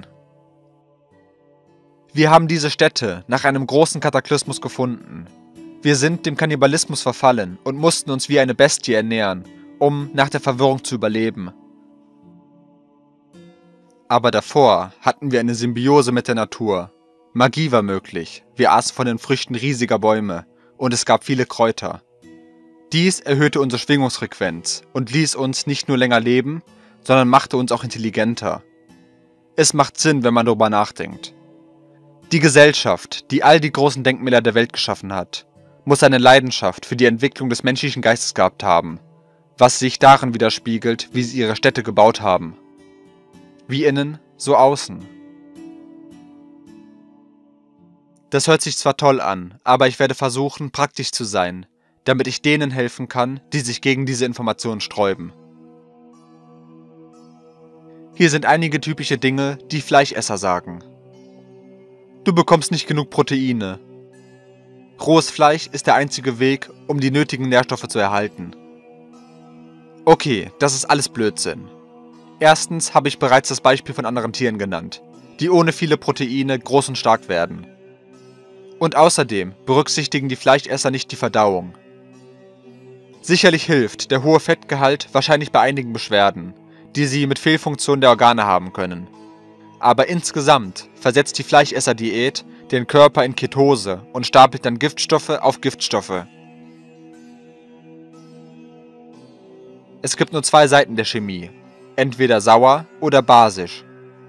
Wir haben diese Städte nach einem großen Kataklysmus gefunden. Wir sind dem Kannibalismus verfallen und mussten uns wie eine Bestie ernähren, um nach der Verwirrung zu überleben. Aber davor hatten wir eine Symbiose mit der Natur. Magie war möglich, wir aßen von den Früchten riesiger Bäume und es gab viele Kräuter. Dies erhöhte unsere Schwingungsfrequenz und ließ uns nicht nur länger leben, sondern machte uns auch intelligenter. Es macht Sinn, wenn man darüber nachdenkt. Die Gesellschaft, die all die großen Denkmäler der Welt geschaffen hat, muss eine Leidenschaft für die Entwicklung des menschlichen Geistes gehabt haben, was sich darin widerspiegelt, wie sie ihre Städte gebaut haben. Wie innen, so außen. Das hört sich zwar toll an, aber ich werde versuchen, praktisch zu sein, damit ich denen helfen kann, die sich gegen diese Informationen sträuben. Hier sind einige typische Dinge, die Fleischesser sagen. Du bekommst nicht genug Proteine. Rohes Fleisch ist der einzige Weg, um die nötigen Nährstoffe zu erhalten. Okay, das ist alles Blödsinn. Erstens habe ich bereits das Beispiel von anderen Tieren genannt, die ohne viele Proteine groß und stark werden. Und außerdem berücksichtigen die Fleischesser nicht die Verdauung. Sicherlich hilft der hohe Fettgehalt wahrscheinlich bei einigen Beschwerden, die sie mit Fehlfunktionen der Organe haben können. Aber insgesamt versetzt die Fleischesser-Diät den Körper in Ketose und stapelt dann Giftstoffe auf Giftstoffe. Es gibt nur zwei Seiten der Chemie, entweder sauer oder basisch.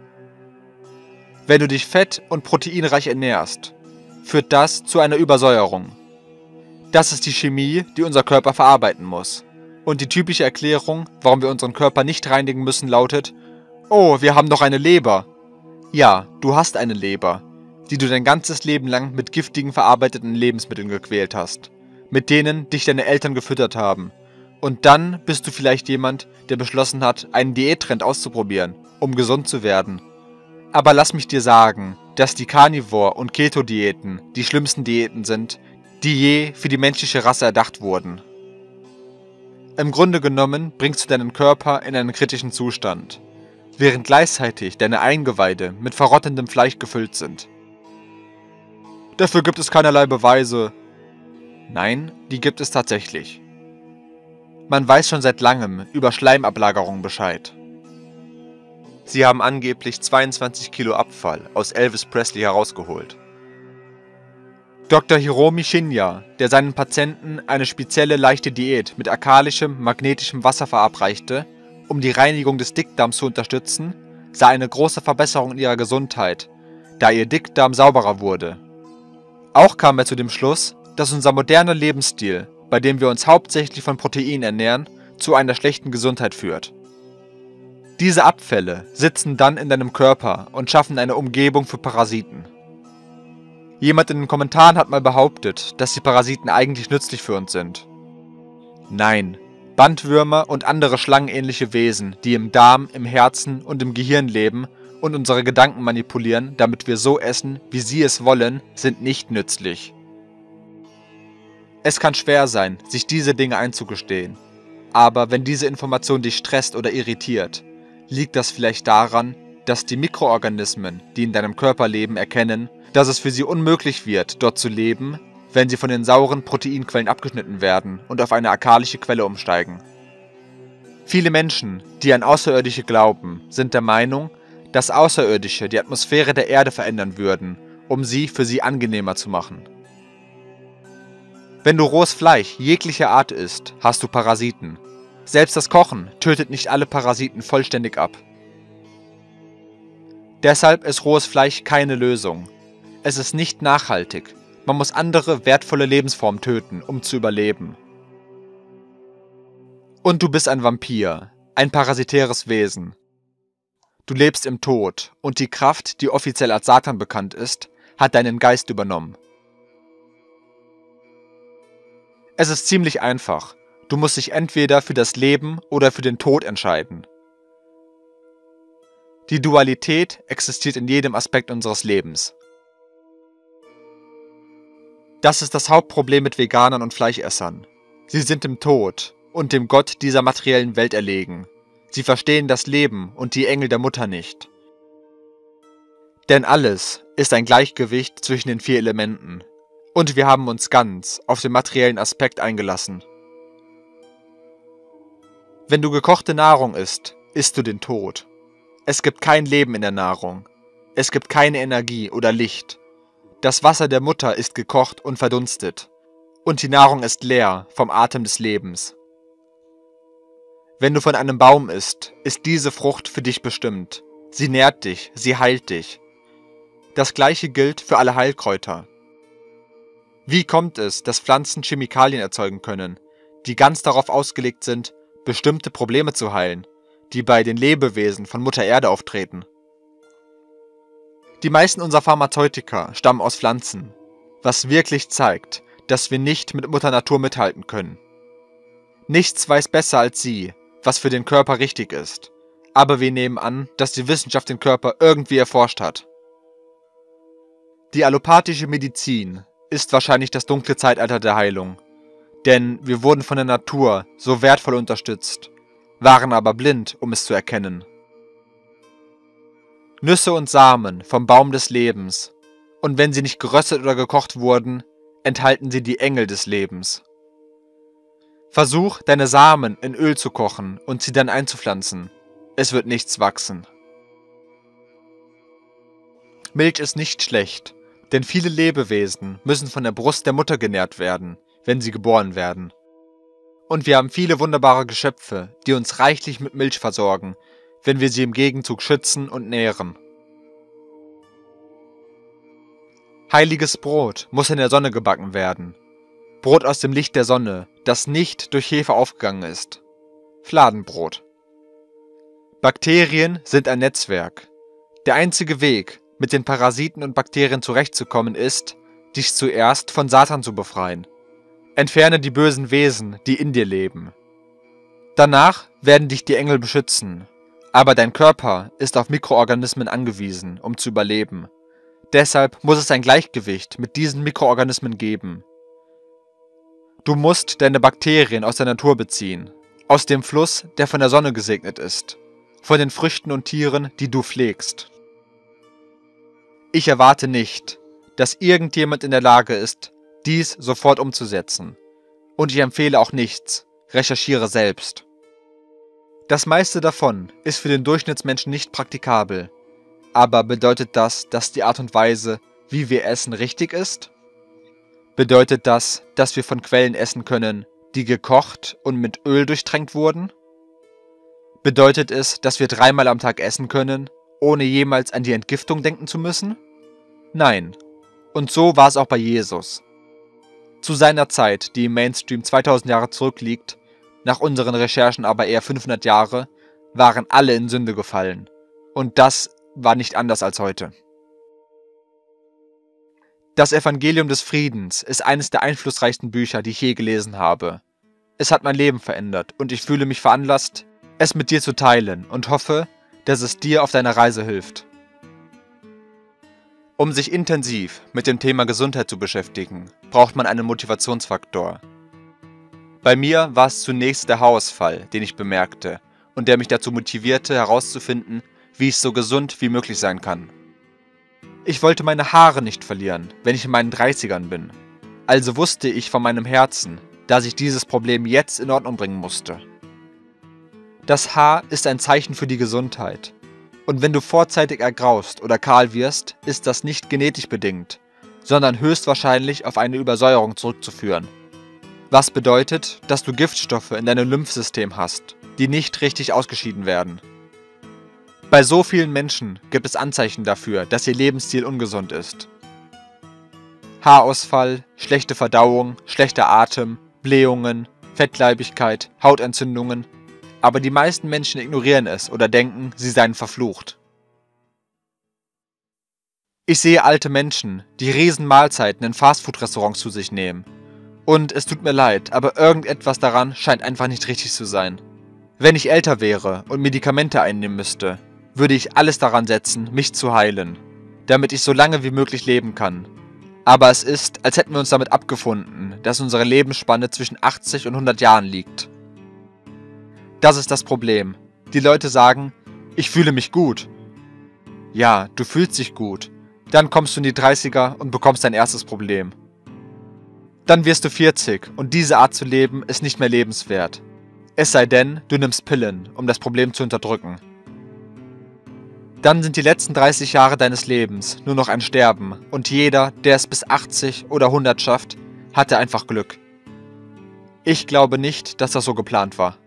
Wenn du dich fett- und proteinreich ernährst, führt das zu einer Übersäuerung. Das ist die Chemie, die unser Körper verarbeiten muss. Und die typische Erklärung, warum wir unseren Körper nicht reinigen müssen, lautet: Oh, wir haben doch eine Leber. Ja, du hast eine Leber, die du dein ganzes Leben lang mit giftigen verarbeiteten Lebensmitteln gequält hast, mit denen dich deine Eltern gefüttert haben. Und dann bist du vielleicht jemand, der beschlossen hat, einen Diättrend auszuprobieren, um gesund zu werden. Aber lass mich dir sagen, dass die Carnivore- und Keto-Diäten die schlimmsten Diäten sind, die je für die menschliche Rasse erdacht wurden. Im Grunde genommen bringst du deinen Körper in einen kritischen Zustand, während gleichzeitig deine Eingeweide mit verrottendem Fleisch gefüllt sind. Dafür gibt es keinerlei Beweise. Nein, die gibt es tatsächlich. Man weiß schon seit langem über Schleimablagerungen Bescheid. Sie haben angeblich zweiundzwanzig Kilo Abfall aus Elvis Presley herausgeholt. Doktor Hiromi Shinya, der seinen Patienten eine spezielle leichte Diät mit alkalischem, magnetischem Wasser verabreichte, um die Reinigung des Dickdarms zu unterstützen, sah eine große Verbesserung in ihrer Gesundheit, da ihr Dickdarm sauberer wurde. Auch kam er zu dem Schluss, dass unser moderner Lebensstil, bei dem wir uns hauptsächlich von Protein ernähren, zu einer schlechten Gesundheit führt. Diese Abfälle sitzen dann in deinem Körper und schaffen eine Umgebung für Parasiten. Jemand in den Kommentaren hat mal behauptet, dass die Parasiten eigentlich nützlich für uns sind. Nein, Bandwürmer und andere schlangenähnliche Wesen, die im Darm, im Herzen und im Gehirn leben und unsere Gedanken manipulieren, damit wir so essen, wie sie es wollen, sind nicht nützlich. Es kann schwer sein, sich diese Dinge einzugestehen, aber wenn diese Information dich stresst oder irritiert, liegt das vielleicht daran, dass die Mikroorganismen, die in deinem Körper leben, erkennen, dass es für sie unmöglich wird, dort zu leben, wenn sie von den sauren Proteinquellen abgeschnitten werden und auf eine alkalische Quelle umsteigen. Viele Menschen, die an Außerirdische glauben, sind der Meinung, dass Außerirdische die Atmosphäre der Erde verändern würden, um sie für sie angenehmer zu machen. Wenn du rohes Fleisch jeglicher Art isst, hast du Parasiten. Selbst das Kochen tötet nicht alle Parasiten vollständig ab. Deshalb ist rohes Fleisch keine Lösung. Es ist nicht nachhaltig. Man muss andere wertvolle Lebensformen töten, um zu überleben. Und du bist ein Vampir, ein parasitäres Wesen. Du lebst im Tod und die Kraft, die offiziell als Satan bekannt ist, hat deinen Geist übernommen. Es ist ziemlich einfach. Du musst dich entweder für das Leben oder für den Tod entscheiden. Die Dualität existiert in jedem Aspekt unseres Lebens. Das ist das Hauptproblem mit Veganern und Fleischessern. Sie sind dem Tod und dem Gott dieser materiellen Welt erlegen. Sie verstehen das Leben und die Engel der Mutter nicht. Denn alles ist ein Gleichgewicht zwischen den vier Elementen. Und wir haben uns ganz auf den materiellen Aspekt eingelassen. Wenn du gekochte Nahrung isst, isst du den Tod. Es gibt kein Leben in der Nahrung. Es gibt keine Energie oder Licht. Das Wasser der Mutter ist gekocht und verdunstet. Und die Nahrung ist leer vom Atem des Lebens. Wenn du von einem Baum isst, ist diese Frucht für dich bestimmt. Sie nährt dich, sie heilt dich. Das gleiche gilt für alle Heilkräuter. Wie kommt es, dass Pflanzen Chemikalien erzeugen können, die ganz darauf ausgelegt sind, bestimmte Probleme zu heilen, die bei den Lebewesen von Mutter Erde auftreten? Die meisten unserer Pharmazeutika stammen aus Pflanzen, was wirklich zeigt, dass wir nicht mit Mutter Natur mithalten können. Nichts weiß besser als sie, was für den Körper richtig ist, aber wir nehmen an, dass die Wissenschaft den Körper irgendwie erforscht hat. Die allopathische Medizin ist wahrscheinlich das dunkle Zeitalter der Heilung, denn wir wurden von der Natur so wertvoll unterstützt, waren aber blind, um es zu erkennen. Nüsse und Samen vom Baum des Lebens, und wenn sie nicht geröstet oder gekocht wurden, enthalten sie die Engel des Lebens. Versuch, deine Samen in Öl zu kochen und sie dann einzupflanzen. Es wird nichts wachsen. Milch ist nicht schlecht, denn viele Lebewesen müssen von der Brust der Mutter genährt werden, wenn sie geboren werden. Und wir haben viele wunderbare Geschöpfe, die uns reichlich mit Milch versorgen, wenn wir sie im Gegenzug schützen und nähren. Heiliges Brot muss in der Sonne gebacken werden. Brot aus dem Licht der Sonne, das nicht durch Hefe aufgegangen ist. Fladenbrot. Bakterien sind ein Netzwerk. Der einzige Weg, mit den Parasiten und Bakterien zurechtzukommen, ist, dich zuerst von Satan zu befreien. Entferne die bösen Wesen, die in dir leben. Danach werden dich die Engel beschützen, aber dein Körper ist auf Mikroorganismen angewiesen, um zu überleben. Deshalb muss es ein Gleichgewicht mit diesen Mikroorganismen geben. Du musst deine Bakterien aus der Natur beziehen, aus dem Fluss, der von der Sonne gesegnet ist, von den Früchten und Tieren, die du pflegst. Ich erwarte nicht, dass irgendjemand in der Lage ist, dies sofort umzusetzen. Und ich empfehle auch nichts, recherchiere selbst. Das meiste davon ist für den Durchschnittsmenschen nicht praktikabel. Aber bedeutet das, dass die Art und Weise, wie wir essen, richtig ist? Bedeutet das, dass wir von Quellen essen können, die gekocht und mit Öl durchtränkt wurden? Bedeutet es, dass wir dreimal am Tag essen können, ohne jemals an die Entgiftung denken zu müssen? Nein. Und so war es auch bei Jesus. Zu seiner Zeit, die im Mainstream zweitausend Jahre zurückliegt, nach unseren Recherchen aber eher fünfhundert Jahre, waren alle in Sünde gefallen. Und das war nicht anders als heute. Das Evangelium des Friedens ist eines der einflussreichsten Bücher, die ich je gelesen habe. Es hat mein Leben verändert und ich fühle mich veranlasst, es mit dir zu teilen und hoffe, dass es dir auf deiner Reise hilft. Um sich intensiv mit dem Thema Gesundheit zu beschäftigen, braucht man einen Motivationsfaktor. Bei mir war es zunächst der Haarausfall, den ich bemerkte und der mich dazu motivierte, herauszufinden, wie ich so gesund wie möglich sein kann. Ich wollte meine Haare nicht verlieren, wenn ich in meinen dreißigern bin. Also wusste ich von meinem Herzen, dass ich dieses Problem jetzt in Ordnung bringen musste. Das Haar ist ein Zeichen für die Gesundheit. Und wenn du vorzeitig ergraust oder kahl wirst, ist das nicht genetisch bedingt, sondern höchstwahrscheinlich auf eine Übersäuerung zurückzuführen. Was bedeutet, dass du Giftstoffe in deinem Lymphsystem hast, die nicht richtig ausgeschieden werden. Bei so vielen Menschen gibt es Anzeichen dafür, dass ihr Lebensstil ungesund ist. Haarausfall, schlechte Verdauung, schlechter Atem, Blähungen, Fettleibigkeit, Hautentzündungen, aber die meisten Menschen ignorieren es oder denken, sie seien verflucht. Ich sehe alte Menschen, die riesen Mahlzeiten in Fastfood-Restaurants zu sich nehmen. Und es tut mir leid, aber irgendetwas daran scheint einfach nicht richtig zu sein. Wenn ich älter wäre und Medikamente einnehmen müsste, würde ich alles daran setzen, mich zu heilen, damit ich so lange wie möglich leben kann. Aber es ist, als hätten wir uns damit abgefunden, dass unsere Lebensspanne zwischen achtzig und hundert Jahren liegt. Das ist das Problem. Die Leute sagen, ich fühle mich gut. Ja, du fühlst dich gut. Dann kommst du in die dreißiger und bekommst dein erstes Problem. Dann wirst du vierzig und diese Art zu leben ist nicht mehr lebenswert. Es sei denn, du nimmst Pillen, um das Problem zu unterdrücken. Dann sind die letzten dreißig Jahre deines Lebens nur noch ein Sterben und jeder, der es bis achtzig oder hundert schafft, hatte einfach Glück. Ich glaube nicht, dass das so geplant war.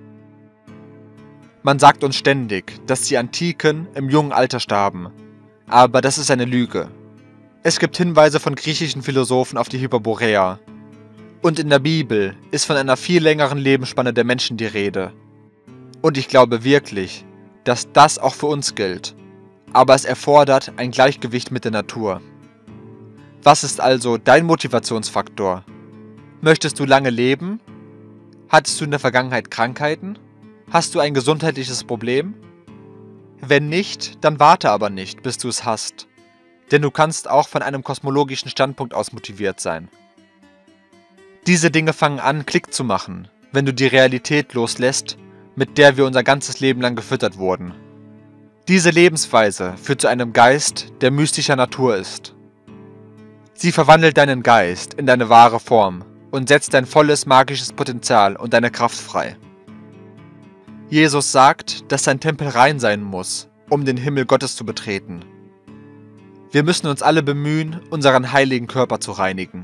Man sagt uns ständig, dass die Antiken im jungen Alter starben. Aber das ist eine Lüge. Es gibt Hinweise von griechischen Philosophen auf die Hyperborea. Und in der Bibel ist von einer viel längeren Lebensspanne der Menschen die Rede. Und ich glaube wirklich, dass das auch für uns gilt. Aber es erfordert ein Gleichgewicht mit der Natur. Was ist also dein Motivationsfaktor? Möchtest du lange leben? Hattest du in der Vergangenheit Krankheiten? Hast du ein gesundheitliches Problem? Wenn nicht, dann warte aber nicht, bis du es hast. Denn du kannst auch von einem kosmologischen Standpunkt aus motiviert sein. Diese Dinge fangen an, Klick zu machen, wenn du die Realität loslässt, mit der wir unser ganzes Leben lang gefüttert wurden. Diese Lebensweise führt zu einem Geist, der mystischer Natur ist. Sie verwandelt deinen Geist in deine wahre Form und setzt dein volles magisches Potenzial und deine Kraft frei. Jesus sagt, dass sein Tempel rein sein muss, um den Himmel Gottes zu betreten. Wir müssen uns alle bemühen, unseren heiligen Körper zu reinigen.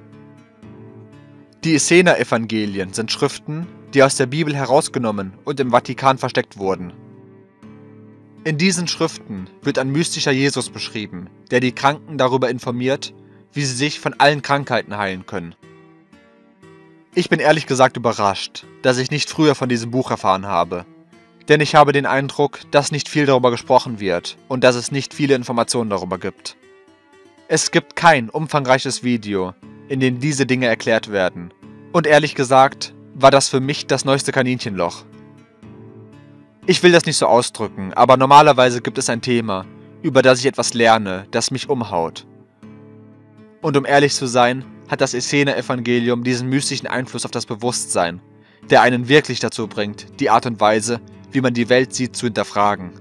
Die Essener-Evangelien sind Schriften, die aus der Bibel herausgenommen und im Vatikan versteckt wurden. In diesen Schriften wird ein mystischer Jesus beschrieben, der die Kranken darüber informiert, wie sie sich von allen Krankheiten heilen können. Ich bin ehrlich gesagt überrascht, dass ich nicht früher von diesem Buch erfahren habe. Denn ich habe den Eindruck, dass nicht viel darüber gesprochen wird und dass es nicht viele Informationen darüber gibt. Es gibt kein umfangreiches Video, in dem diese Dinge erklärt werden. Und ehrlich gesagt, war das für mich das neueste Kaninchenloch. Ich will das nicht so ausdrücken, aber normalerweise gibt es ein Thema, über das ich etwas lerne, das mich umhaut. Und um ehrlich zu sein, hat das Essener-Evangelium diesen mystischen Einfluss auf das Bewusstsein, der einen wirklich dazu bringt, die Art und Weise, wie man die Welt sieht, zu hinterfragen.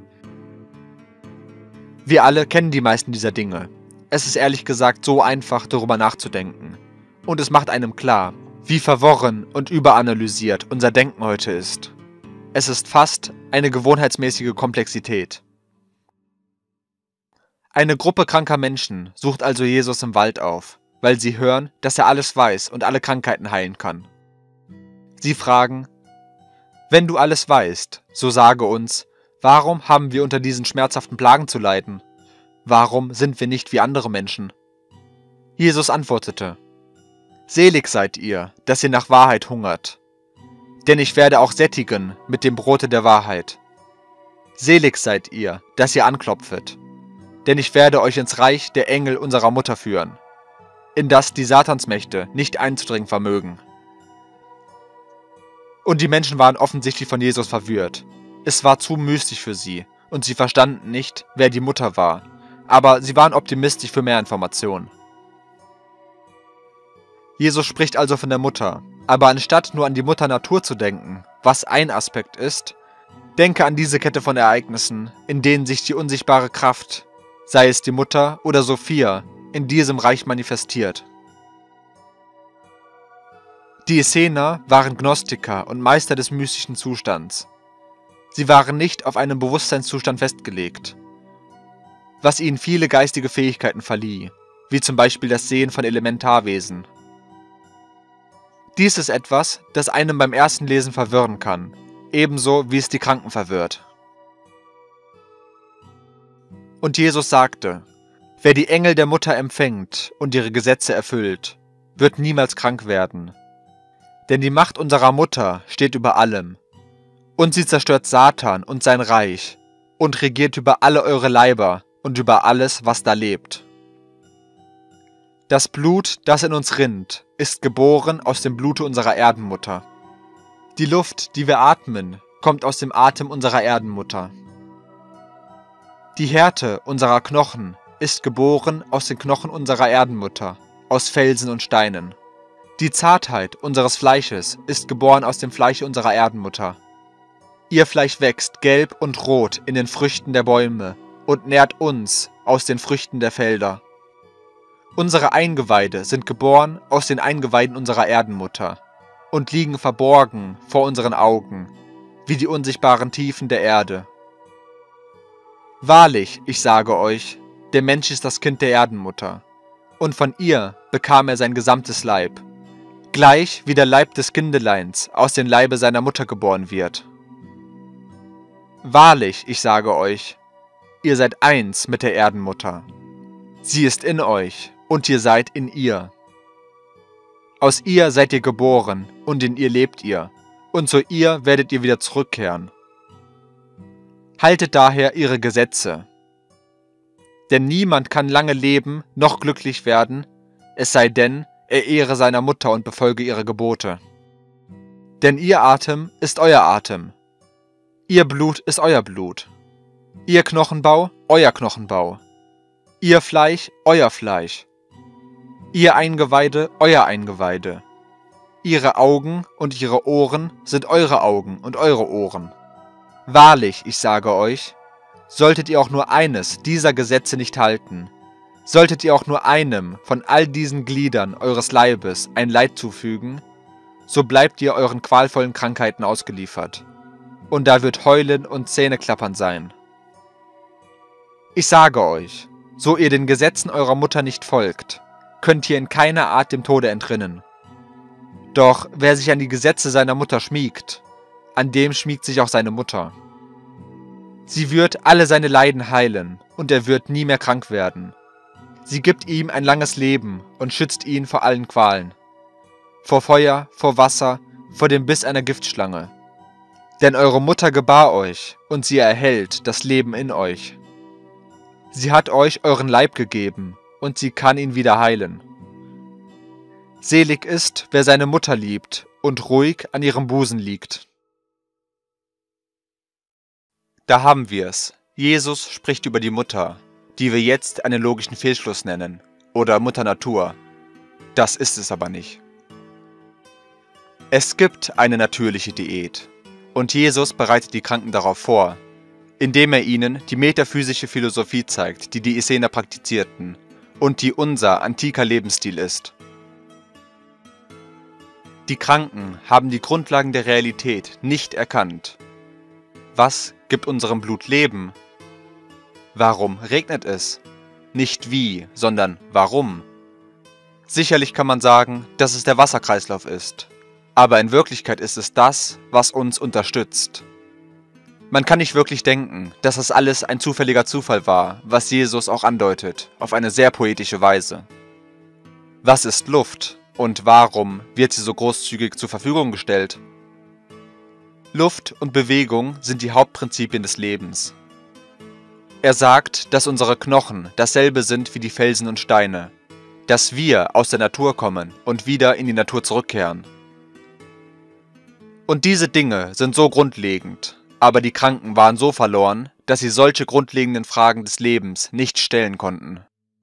Wir alle kennen die meisten dieser Dinge. Es ist ehrlich gesagt so einfach, darüber nachzudenken. Und es macht einem klar, wie verworren und überanalysiert unser Denken heute ist. Es ist fast eine gewohnheitsmäßige Komplexität. Eine Gruppe kranker Menschen sucht also Jesus im Wald auf, weil sie hören, dass er alles weiß und alle Krankheiten heilen kann. Sie fragen, wenn du alles weißt, so sage uns, warum haben wir unter diesen schmerzhaften Plagen zu leiden? Warum sind wir nicht wie andere Menschen? Jesus antwortete, selig seid ihr, dass ihr nach Wahrheit hungert, denn ich werde auch sättigen mit dem Brote der Wahrheit. Selig seid ihr, dass ihr anklopfet, denn ich werde euch ins Reich der Engel unserer Mutter führen, in das die Satansmächte nicht einzudringen vermögen. Und die Menschen waren offensichtlich von Jesus verwirrt. Es war zu mystisch für sie, und sie verstanden nicht, wer die Mutter war, aber sie waren optimistisch für mehr Informationen. Jesus spricht also von der Mutter, aber anstatt nur an die Mutter Natur zu denken, was ein Aspekt ist, denke an diese Kette von Ereignissen, in denen sich die unsichtbare Kraft, sei es die Mutter oder Sophia, in diesem Reich manifestiert. Die Essener waren Gnostiker und Meister des mystischen Zustands. Sie waren nicht auf einen Bewusstseinszustand festgelegt, was ihnen viele geistige Fähigkeiten verlieh, wie zum Beispiel das Sehen von Elementarwesen. Dies ist etwas, das einem beim ersten Lesen verwirren kann, ebenso wie es die Kranken verwirrt. Und Jesus sagte, Wer die Engel der Mutter empfängt und ihre Gesetze erfüllt, wird niemals krank werden. Denn die Macht unserer Mutter steht über allem. Und sie zerstört Satan und sein Reich und regiert über alle eure Leiber und über alles, was da lebt. Das Blut, das in uns rinnt, ist geboren aus dem Blute unserer Erdenmutter. Die Luft, die wir atmen, kommt aus dem Atem unserer Erdenmutter. Die Härte unserer Knochen ist geboren aus den Knochen unserer Erdenmutter, aus Felsen und Steinen. Die Zartheit unseres Fleisches ist geboren aus dem Fleisch unserer Erdenmutter. Ihr Fleisch wächst gelb und rot in den Früchten der Bäume und nährt uns aus den Früchten der Felder. Unsere Eingeweide sind geboren aus den Eingeweiden unserer Erdenmutter und liegen verborgen vor unseren Augen, wie die unsichtbaren Tiefen der Erde. Wahrlich, ich sage euch, der Mensch ist das Kind der Erdenmutter, und von ihr bekam er sein gesamtes Leib, gleich wie der Leib des Kindeleins aus dem Leibe seiner Mutter geboren wird. Wahrlich, ich sage euch, ihr seid eins mit der Erdenmutter. Sie ist in euch, und ihr seid in ihr. Aus ihr seid ihr geboren, und in ihr lebt ihr, und zu ihr werdet ihr wieder zurückkehren. Haltet daher ihre Gesetze. Denn niemand kann lange leben noch glücklich werden, es sei denn, er ehre seiner Mutter und befolge ihre Gebote. Denn ihr Atem ist euer Atem. Ihr Blut ist euer Blut. Ihr Knochenbau, euer Knochenbau. Ihr Fleisch, euer Fleisch. Ihr Eingeweide, euer Eingeweide. Ihre Augen und ihre Ohren sind eure Augen und eure Ohren. Wahrlich, ich sage euch, solltet ihr auch nur eines dieser Gesetze nicht halten, solltet ihr auch nur einem von all diesen Gliedern eures Leibes ein Leid zufügen, so bleibt ihr euren qualvollen Krankheiten ausgeliefert. Und da wird Heulen und Zähneklappern sein. Ich sage euch, so ihr den Gesetzen eurer Mutter nicht folgt, könnt ihr in keiner Art dem Tode entrinnen. Doch wer sich an die Gesetze seiner Mutter schmiegt, an dem schmiegt sich auch seine Mutter. Sie wird alle seine Leiden heilen, und er wird nie mehr krank werden. Sie gibt ihm ein langes Leben und schützt ihn vor allen Qualen. Vor Feuer, vor Wasser, vor dem Biss einer Giftschlange. Denn eure Mutter gebar euch, und sie erhält das Leben in euch. Sie hat euch euren Leib gegeben, und sie kann ihn wieder heilen. Selig ist, wer seine Mutter liebt und ruhig an ihrem Busen liegt. Da haben wir es. Jesus spricht über die Mutter, die wir jetzt einen logischen Fehlschluss nennen, oder Mutter Natur. Das ist es aber nicht. Es gibt eine natürliche Diät. Und Jesus bereitet die Kranken darauf vor, indem er ihnen die metaphysische Philosophie zeigt, die die Essener praktizierten und die unser antiker Lebensstil ist. Die Kranken haben die Grundlagen der Realität nicht erkannt. Was gibt unserem Blut Leben? Warum regnet es? Nicht wie, sondern warum? Sicherlich kann man sagen, dass es der Wasserkreislauf ist. Aber in Wirklichkeit ist es das, was uns unterstützt. Man kann nicht wirklich denken, dass das alles ein zufälliger Zufall war, was Jesus auch andeutet, auf eine sehr poetische Weise. Was ist Luft und warum wird sie so großzügig zur Verfügung gestellt? Luft und Bewegung sind die Hauptprinzipien des Lebens. Er sagt, dass unsere Knochen dasselbe sind wie die Felsen und Steine, dass wir aus der Natur kommen und wieder in die Natur zurückkehren. Und diese Dinge sind so grundlegend, aber die Kranken waren so verloren, dass sie solche grundlegenden Fragen des Lebens nicht stellen konnten.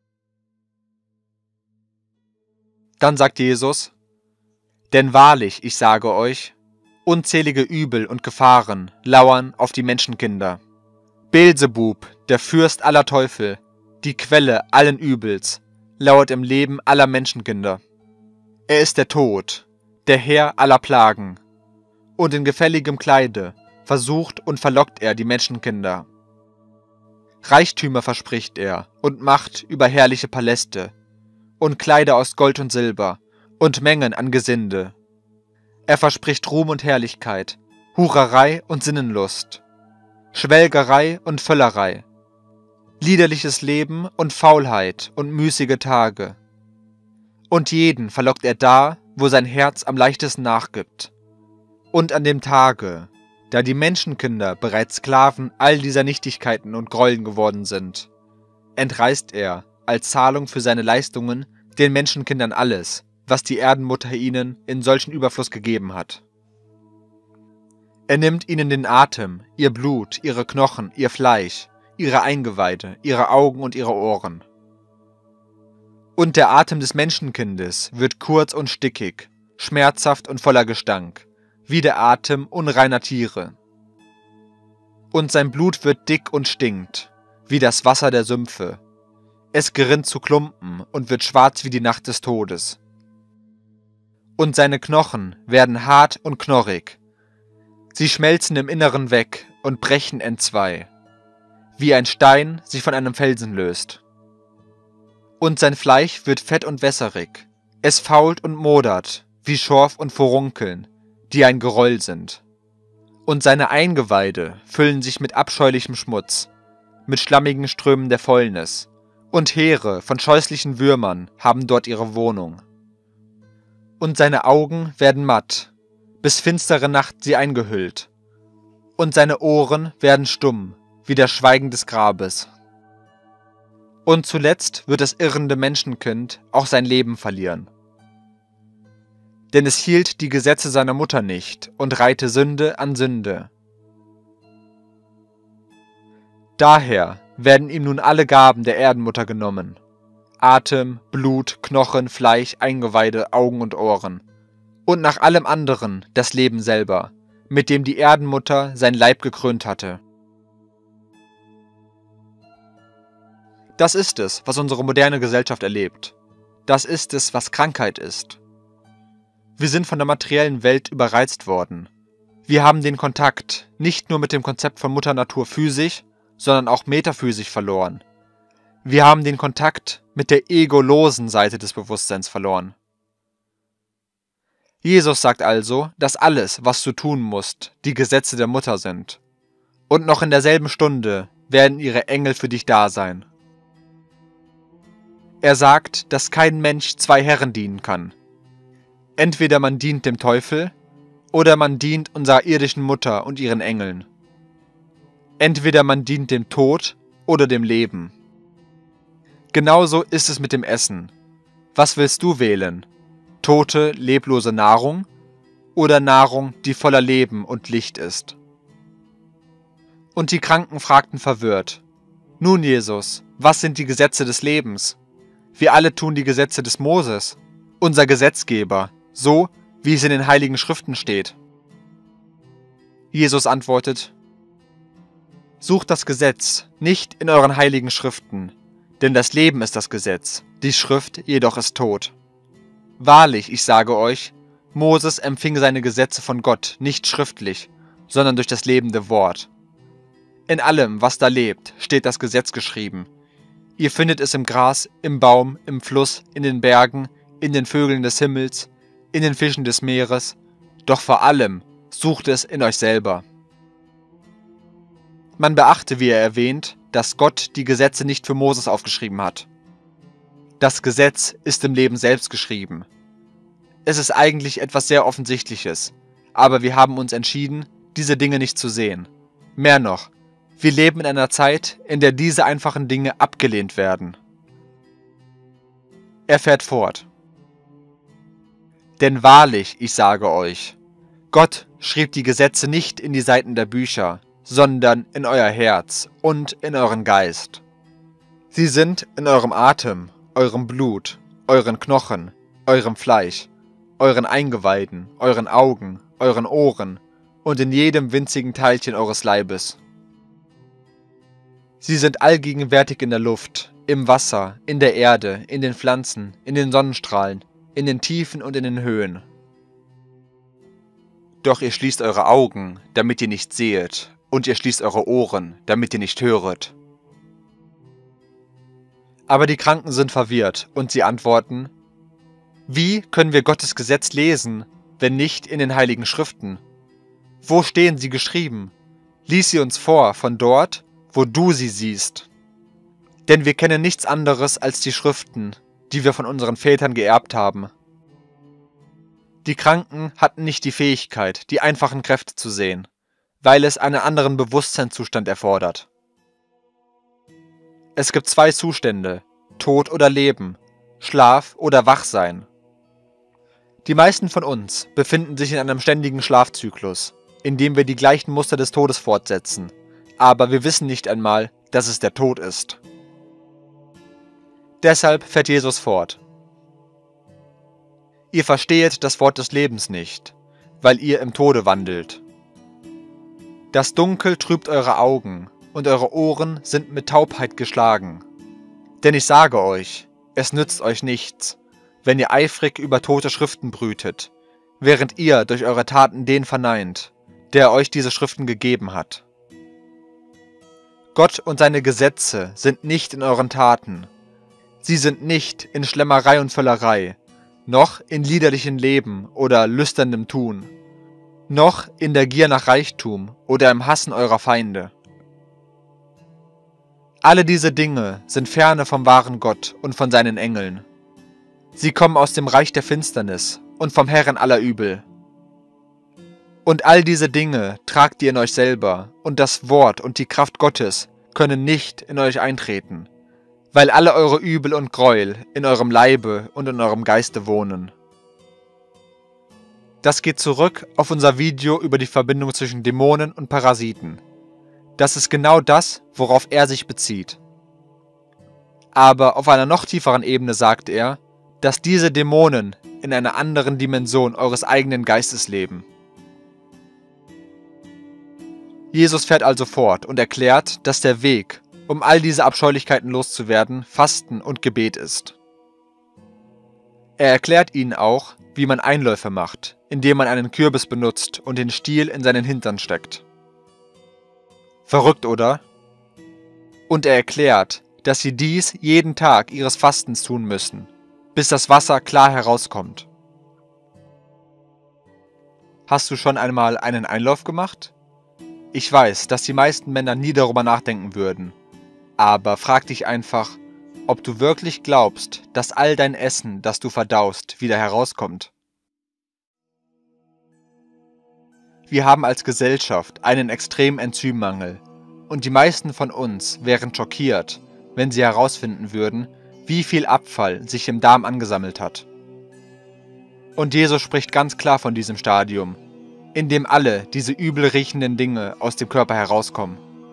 Dann sagt Jesus, denn wahrlich, ich sage euch, unzählige Übel und Gefahren lauern auf die Menschenkinder. Beelzebub, der Fürst aller Teufel, die Quelle allen Übels, lauert im Leben aller Menschenkinder. Er ist der Tod, der Herr aller Plagen, und in gefälligem Kleide versucht und verlockt er die Menschenkinder. Reichtümer verspricht er und Macht über herrliche Paläste und Kleider aus Gold und Silber und Mengen an Gesinde. Er verspricht Ruhm und Herrlichkeit, Hurerei und Sinnenlust, Schwelgerei und Völlerei. liederliches Leben und Faulheit und müßige Tage. Und jeden verlockt er da, wo sein Herz am leichtesten nachgibt. Und an dem Tage, da die Menschenkinder bereits Sklaven all dieser Nichtigkeiten und Gräueln geworden sind, entreißt er als Zahlung für seine Leistungen den Menschenkindern alles, was die Erdenmutter ihnen in solchen Überfluss gegeben hat. Er nimmt ihnen den Atem, ihr Blut, ihre Knochen, ihr Fleisch, ihre Eingeweide, ihre Augen und ihre Ohren. Und der Atem des Menschenkindes wird kurz und stickig, schmerzhaft und voller Gestank, wie der Atem unreiner Tiere. Und sein Blut wird dick und stinkt, wie das Wasser der Sümpfe. Es gerinnt zu Klumpen und wird schwarz wie die Nacht des Todes. Und seine Knochen werden hart und knorrig. Sie schmelzen im Inneren weg und brechen entzwei, wie ein Stein sich von einem Felsen löst. Und sein Fleisch wird fett und wässerig. Es fault und modert, wie Schorf und Furunkeln, die ein Geröll sind. Und seine Eingeweide füllen sich mit abscheulichem Schmutz, mit schlammigen Strömen der Fäulnis, und Heere von scheußlichen Würmern haben dort ihre Wohnung. Und seine Augen werden matt, bis finstere Nacht sie eingehüllt, und seine Ohren werden stumm, wie das Schweigen des Grabes. Und zuletzt wird das irrende Menschenkind auch sein Leben verlieren. Denn es hielt die Gesetze seiner Mutter nicht und reihte Sünde an Sünde. Daher werden ihm nun alle Gaben der Erdenmutter genommen: Atem, Blut, Knochen, Fleisch, Eingeweide, Augen und Ohren. Und nach allem anderen das Leben selber, mit dem die Erdenmutter sein Leib gekrönt hatte. Das ist es, was unsere moderne Gesellschaft erlebt. Das ist es, was Krankheit ist. Wir sind von der materiellen Welt überreizt worden. Wir haben den Kontakt nicht nur mit dem Konzept von Mutter Natur physisch, sondern auch metaphysisch verloren. Wir haben den Kontakt mit der egolosen Seite des Bewusstseins verloren. Jesus sagt also, dass alles, was du tun musst, die Gesetze der Mutter sind. Und noch in derselben Stunde werden ihre Engel für dich da sein. Er sagt, dass kein Mensch zwei Herren dienen kann. Entweder man dient dem Teufel, oder man dient unserer irdischen Mutter und ihren Engeln. Entweder man dient dem Tod oder dem Leben. Genauso ist es mit dem Essen. Was willst du wählen? Tote, leblose Nahrung oder Nahrung, die voller Leben und Licht ist? Und die Kranken fragten verwirrt: Nun, Jesus, was sind die Gesetze des Lebens? Wir alle tun die Gesetze des Moses, unser Gesetzgeber, so wie es in den Heiligen Schriften steht. Jesus antwortet: Sucht das Gesetz nicht in euren Heiligen Schriften, denn das Leben ist das Gesetz, die Schrift jedoch ist Tod. Wahrlich, ich sage euch, Moses empfing seine Gesetze von Gott nicht schriftlich, sondern durch das lebende Wort. In allem, was da lebt, steht das Gesetz geschrieben. Ihr findet es im Gras, im Baum, im Fluss, in den Bergen, in den Vögeln des Himmels, in den Fischen des Meeres, doch vor allem sucht es in euch selber. Man beachte, wie er erwähnt, dass Gott die Gesetze nicht für Moses aufgeschrieben hat. Das Gesetz ist im Leben selbst geschrieben. Es ist eigentlich etwas sehr Offensichtliches, aber wir haben uns entschieden, diese Dinge nicht zu sehen. Mehr noch, wir leben in einer Zeit, in der diese einfachen Dinge abgelehnt werden. Er fährt fort. Denn wahrlich, ich sage euch, Gott schrieb die Gesetze nicht in die Seiten der Bücher, sondern in euer Herz und in euren Geist. Sie sind in eurem Atem, eurem Blut, euren Knochen, eurem Fleisch, euren Eingeweiden, euren Augen, euren Ohren und in jedem winzigen Teilchen eures Leibes. Sie sind allgegenwärtig in der Luft, im Wasser, in der Erde, in den Pflanzen, in den Sonnenstrahlen, in den Tiefen und in den Höhen. Doch ihr schließt eure Augen, damit ihr nicht sehet, und ihr schließt eure Ohren, damit ihr nicht höret. Aber die Kranken sind verwirrt, und sie antworten: Wie können wir Gottes Gesetz lesen, wenn nicht in den Heiligen Schriften? Wo stehen sie geschrieben? Lies sie uns vor, von dort, wo du sie siehst. Denn wir kennen nichts anderes als die Schriften, die wir von unseren Vätern geerbt haben. Die Kranken hatten nicht die Fähigkeit, die einfachen Kräfte zu sehen, weil es einen anderen Bewusstseinszustand erfordert. Es gibt zwei Zustände, Tod oder Leben, Schlaf oder Wachsein. Die meisten von uns befinden sich in einem ständigen Schlafzyklus, in dem wir die gleichen Muster des Todes fortsetzen, aber wir wissen nicht einmal, dass es der Tod ist. Deshalb fährt Jesus fort. Ihr versteht das Wort des Lebens nicht, weil ihr im Tode wandelt. Das Dunkel trübt eure Augen, und eure Ohren sind mit Taubheit geschlagen. Denn ich sage euch, es nützt euch nichts, wenn ihr eifrig über tote Schriften brütet, während ihr durch eure Taten den verneint, der euch diese Schriften gegeben hat. Gott und seine Gesetze sind nicht in euren Taten. Sie sind nicht in Schlemmerei und Völlerei, noch in liederlichem Leben oder lüsternem Tun, noch in der Gier nach Reichtum oder im Hassen eurer Feinde. Alle diese Dinge sind ferne vom wahren Gott und von seinen Engeln. Sie kommen aus dem Reich der Finsternis und vom Herrn aller Übel. Und all diese Dinge tragt ihr in euch selber, und das Wort und die Kraft Gottes können nicht in euch eintreten, weil alle eure Übel und Gräuel in eurem Leibe und in eurem Geiste wohnen. Das geht zurück auf unser Video über die Verbindung zwischen Dämonen und Parasiten. Das ist genau das, worauf er sich bezieht. Aber auf einer noch tieferen Ebene sagt er, dass diese Dämonen in einer anderen Dimension eures eigenen Geistes leben. Jesus fährt also fort und erklärt, dass der Weg, um all diese Abscheulichkeiten loszuwerden, Fasten und Gebet ist. Er erklärt ihnen auch, wie man Einläufe macht, indem man einen Kürbis benutzt und den Stiel in seinen Hintern steckt. Verrückt, oder? Und er erklärt, dass sie dies jeden Tag ihres Fastens tun müssen, bis das Wasser klar herauskommt. Hast du schon einmal einen Einlauf gemacht? Ich weiß, dass die meisten Männer nie darüber nachdenken würden, aber frag dich einfach, ob du wirklich glaubst, dass all dein Essen, das du verdaust, wieder herauskommt. Wir haben als Gesellschaft einen extremen Enzymmangel und die meisten von uns wären schockiert, wenn sie herausfinden würden, wie viel Abfall sich im Darm angesammelt hat. Und Jesus spricht ganz klar von diesem Stadium, in dem alle diese übel riechenden Dinge aus dem Körper herauskommen.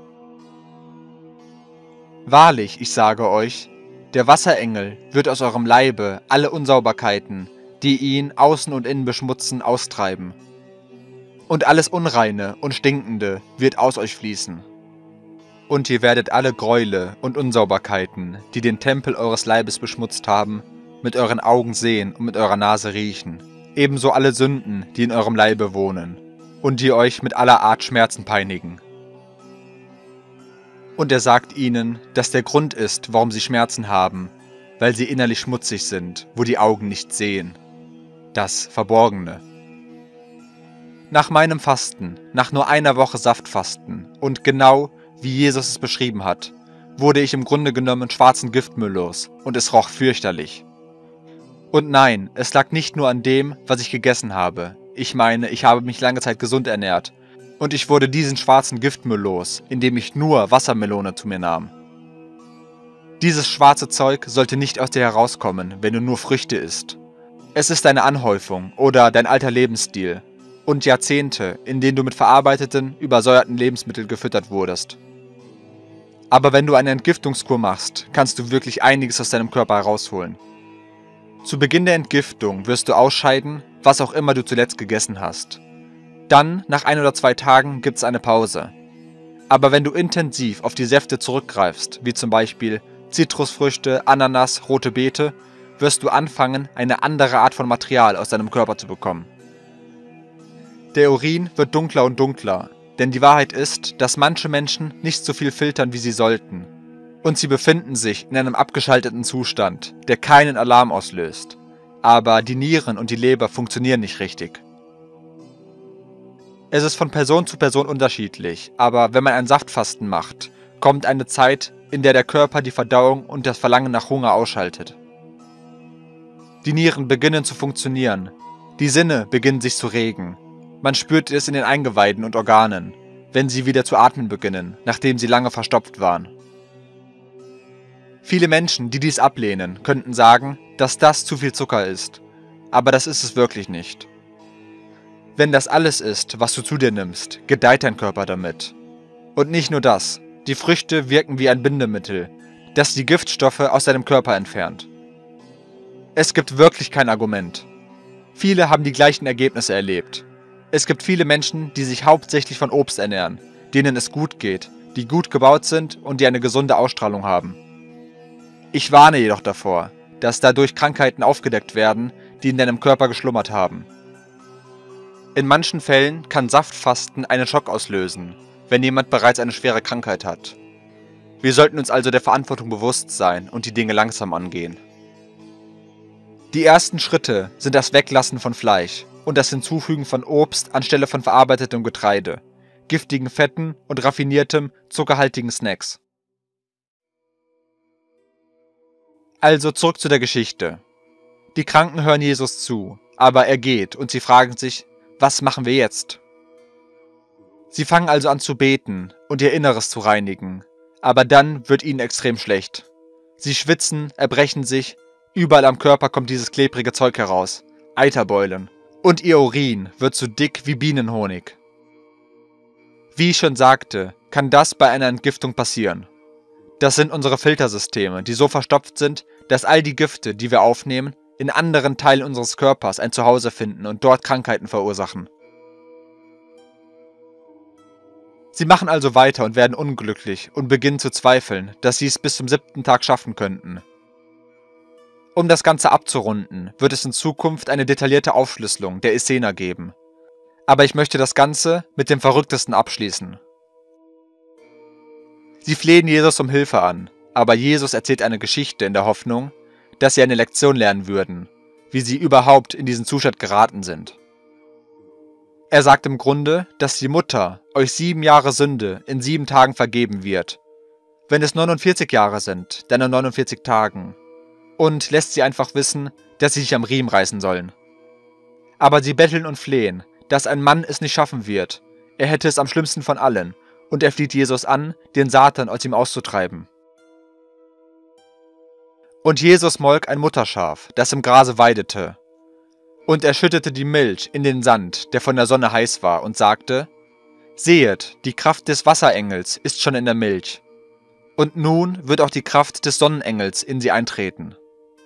Wahrlich, ich sage euch, der Wasserengel wird aus eurem Leibe alle Unsauberkeiten, die ihn außen und innen beschmutzen, austreiben. Und alles Unreine und Stinkende wird aus euch fließen. Und ihr werdet alle Gräuele und Unsauberkeiten, die den Tempel eures Leibes beschmutzt haben, mit euren Augen sehen und mit eurer Nase riechen. Ebenso alle Sünden, die in eurem Leibe wohnen und die euch mit aller Art Schmerzen peinigen. Und er sagt ihnen, dass der Grund ist, warum sie Schmerzen haben, weil sie innerlich schmutzig sind, wo die Augen nicht sehen. Das Verborgene. Nach meinem Fasten, nach nur einer Woche Saftfasten und genau wie Jesus es beschrieben hat, wurde ich im Grunde genommen schwarzen Giftmüll los und es roch fürchterlich. Und nein, es lag nicht nur an dem, was ich gegessen habe. Ich meine, ich habe mich lange Zeit gesund ernährt und ich wurde diesen schwarzen Giftmüll los, indem ich nur Wassermelone zu mir nahm. Dieses schwarze Zeug sollte nicht aus dir herauskommen, wenn du nur Früchte isst. Es ist eine Anhäufung oder dein alter Lebensstil und Jahrzehnte, in denen du mit verarbeiteten, übersäuerten Lebensmitteln gefüttert wurdest. Aber wenn du eine Entgiftungskur machst, kannst du wirklich einiges aus deinem Körper herausholen. Zu Beginn der Entgiftung wirst du ausscheiden, was auch immer du zuletzt gegessen hast. Dann, nach ein oder zwei Tagen, gibt es eine Pause. Aber wenn du intensiv auf die Säfte zurückgreifst, wie zum Beispiel Zitrusfrüchte, Ananas, rote Beete, wirst du anfangen, eine andere Art von Material aus deinem Körper zu bekommen. Der Urin wird dunkler und dunkler, denn die Wahrheit ist, dass manche Menschen nicht so viel filtern, wie sie sollten. Und sie befinden sich in einem abgeschalteten Zustand, der keinen Alarm auslöst. Aber die Nieren und die Leber funktionieren nicht richtig. Es ist von Person zu Person unterschiedlich, aber wenn man ein Saftfasten macht, kommt eine Zeit, in der der Körper die Verdauung und das Verlangen nach Hunger ausschaltet. Die Nieren beginnen zu funktionieren, die Sinne beginnen sich zu regen. Man spürt es in den Eingeweiden und Organen, wenn sie wieder zu atmen beginnen, nachdem sie lange verstopft waren. Viele Menschen, die dies ablehnen, könnten sagen, dass das zu viel Zucker ist, aber das ist es wirklich nicht. Wenn das alles ist, was du zu dir nimmst, gedeiht dein Körper damit. Und nicht nur das, die Früchte wirken wie ein Bindemittel, das die Giftstoffe aus deinem Körper entfernt. Es gibt wirklich kein Argument. Viele haben die gleichen Ergebnisse erlebt. Es gibt viele Menschen, die sich hauptsächlich von Obst ernähren, denen es gut geht, die gut gebaut sind und die eine gesunde Ausstrahlung haben. Ich warne jedoch davor, dass dadurch Krankheiten aufgedeckt werden, die in deinem Körper geschlummert haben. In manchen Fällen kann Saftfasten einen Schock auslösen, wenn jemand bereits eine schwere Krankheit hat. Wir sollten uns also der Verantwortung bewusst sein und die Dinge langsam angehen. Die ersten Schritte sind das Weglassen von Fleisch und das Hinzufügen von Obst anstelle von verarbeitetem Getreide, giftigen Fetten und raffiniertem, zuckerhaltigen Snacks. Also zurück zu der Geschichte. Die Kranken hören Jesus zu, aber er geht und sie fragen sich, was machen wir jetzt? Sie fangen also an zu beten und ihr Inneres zu reinigen, aber dann wird ihnen extrem schlecht. Sie schwitzen, erbrechen sich, überall am Körper kommt dieses klebrige Zeug heraus, Eiterbeulen, und ihr Urin wird so dick wie Bienenhonig. Wie ich schon sagte, kann das bei einer Entgiftung passieren. Das sind unsere Filtersysteme, die so verstopft sind, dass all die Gifte, die wir aufnehmen, in anderen Teilen unseres Körpers ein Zuhause finden und dort Krankheiten verursachen. Sie machen also weiter und werden unglücklich und beginnen zu zweifeln, dass sie es bis zum siebten Tag schaffen könnten. Um das Ganze abzurunden, wird es in Zukunft eine detaillierte Aufschlüsselung der Essener geben. Aber ich möchte das Ganze mit dem Verrücktesten abschließen. Sie flehen Jesus um Hilfe an, aber Jesus erzählt eine Geschichte in der Hoffnung, dass sie eine Lektion lernen würden, wie sie überhaupt in diesen Zustand geraten sind. Er sagt im Grunde, dass die Mutter euch sieben Jahre Sünde in sieben Tagen vergeben wird. Wenn es neunundvierzig Jahre sind, dann in neunundvierzig Tagen. Und lässt sie einfach wissen, dass sie sich am Riemen reißen sollen. Aber sie betteln und flehen, dass ein Mann es nicht schaffen wird. Er hätte es am schlimmsten von allen. Und er fleht Jesus an, den Satan aus ihm auszutreiben. Und Jesus molk ein Mutterschaf, das im Grase weidete. Und er schüttete die Milch in den Sand, der von der Sonne heiß war, und sagte, Sehet, die Kraft des Wasserengels ist schon in der Milch. Und nun wird auch die Kraft des Sonnenengels in sie eintreten.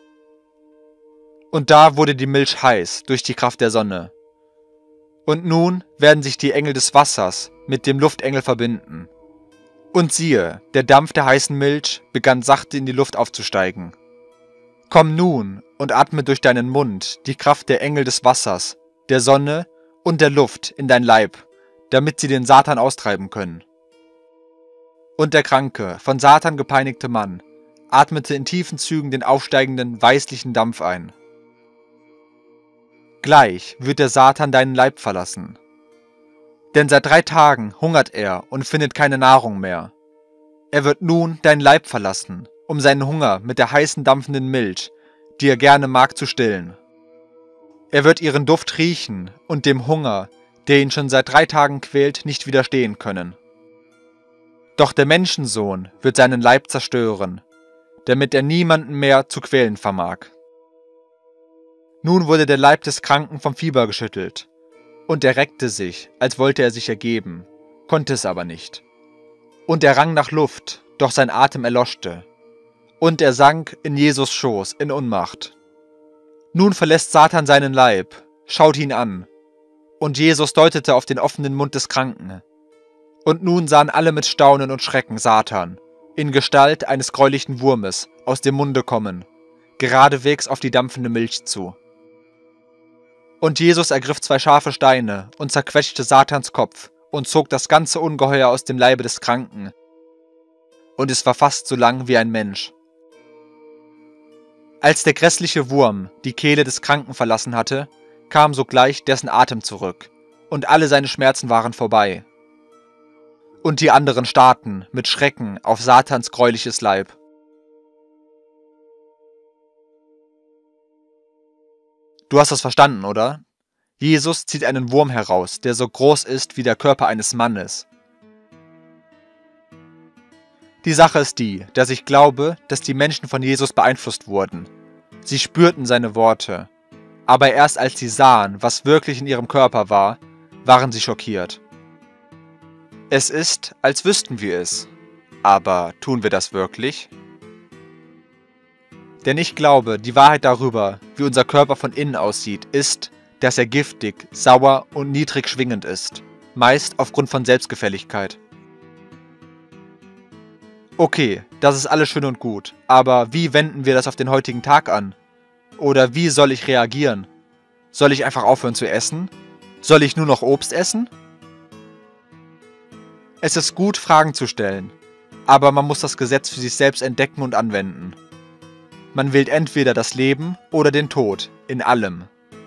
Und da wurde die Milch heiß durch die Kraft der Sonne. Und nun werden sich die Engel des Wassers mit dem Luftengel verbinden. Und siehe, der Dampf der heißen Milch begann sachte in die Luft aufzusteigen. Komm nun und atme durch deinen Mund die Kraft der Engel des Wassers, der Sonne und der Luft in dein Leib, damit sie den Satan austreiben können. Und der kranke, von Satan gepeinigte Mann atmete in tiefen Zügen den aufsteigenden, weißlichen Dampf ein. Gleich wird der Satan deinen Leib verlassen. Denn seit drei Tagen hungert er und findet keine Nahrung mehr. Er wird nun deinen Leib verlassen, um seinen Hunger mit der heißen dampfenden Milch, die er gerne mag, zu stillen. Er wird ihren Duft riechen und dem Hunger, der ihn schon seit drei Tagen quält, nicht widerstehen können. Doch der Menschensohn wird seinen Leib zerstören, damit er niemanden mehr zu quälen vermag. Nun wurde der Leib des Kranken vom Fieber geschüttelt, und er reckte sich, als wollte er sich ergeben, konnte es aber nicht. Und er rang nach Luft, doch sein Atem erloschte, und er sank in Jesus' Schoß in Ohnmacht. Nun verlässt Satan seinen Leib, schaut ihn an, und Jesus deutete auf den offenen Mund des Kranken. Und nun sahen alle mit Staunen und Schrecken Satan, in Gestalt eines gräulichen Wurmes, aus dem Munde kommen, geradewegs auf die dampfende Milch zu. Und Jesus ergriff zwei scharfe Steine und zerquetschte Satans Kopf und zog das ganze Ungeheuer aus dem Leibe des Kranken. Und es war fast so lang wie ein Mensch. Als der grässliche Wurm die Kehle des Kranken verlassen hatte, kam sogleich dessen Atem zurück, und alle seine Schmerzen waren vorbei. und die anderen starrten mit Schrecken auf Satans gräuliches Leib. Du hast das verstanden, oder? Jesus zieht einen Wurm heraus, der so groß ist wie der Körper eines Mannes. Die Sache ist die, dass ich glaube, dass die Menschen von Jesus beeinflusst wurden. Sie spürten seine Worte. Aber erst als sie sahen, was wirklich in ihrem Körper war, waren sie schockiert. Es ist, als wüssten wir es. Aber tun wir das wirklich? Denn ich glaube, die Wahrheit darüber, wie unser Körper von innen aussieht, ist, dass er giftig, sauer und niedrig schwingend ist. Meist aufgrund von Selbstgefälligkeit. Okay, das ist alles schön und gut, aber wie wenden wir das auf den heutigen Tag an? Oder wie soll ich reagieren? Soll ich einfach aufhören zu essen? Soll ich nur noch Obst essen? Es ist gut, Fragen zu stellen, aber man muss das Gesetz für sich selbst entdecken und anwenden. Man wählt entweder das Leben oder den Tod, in allem.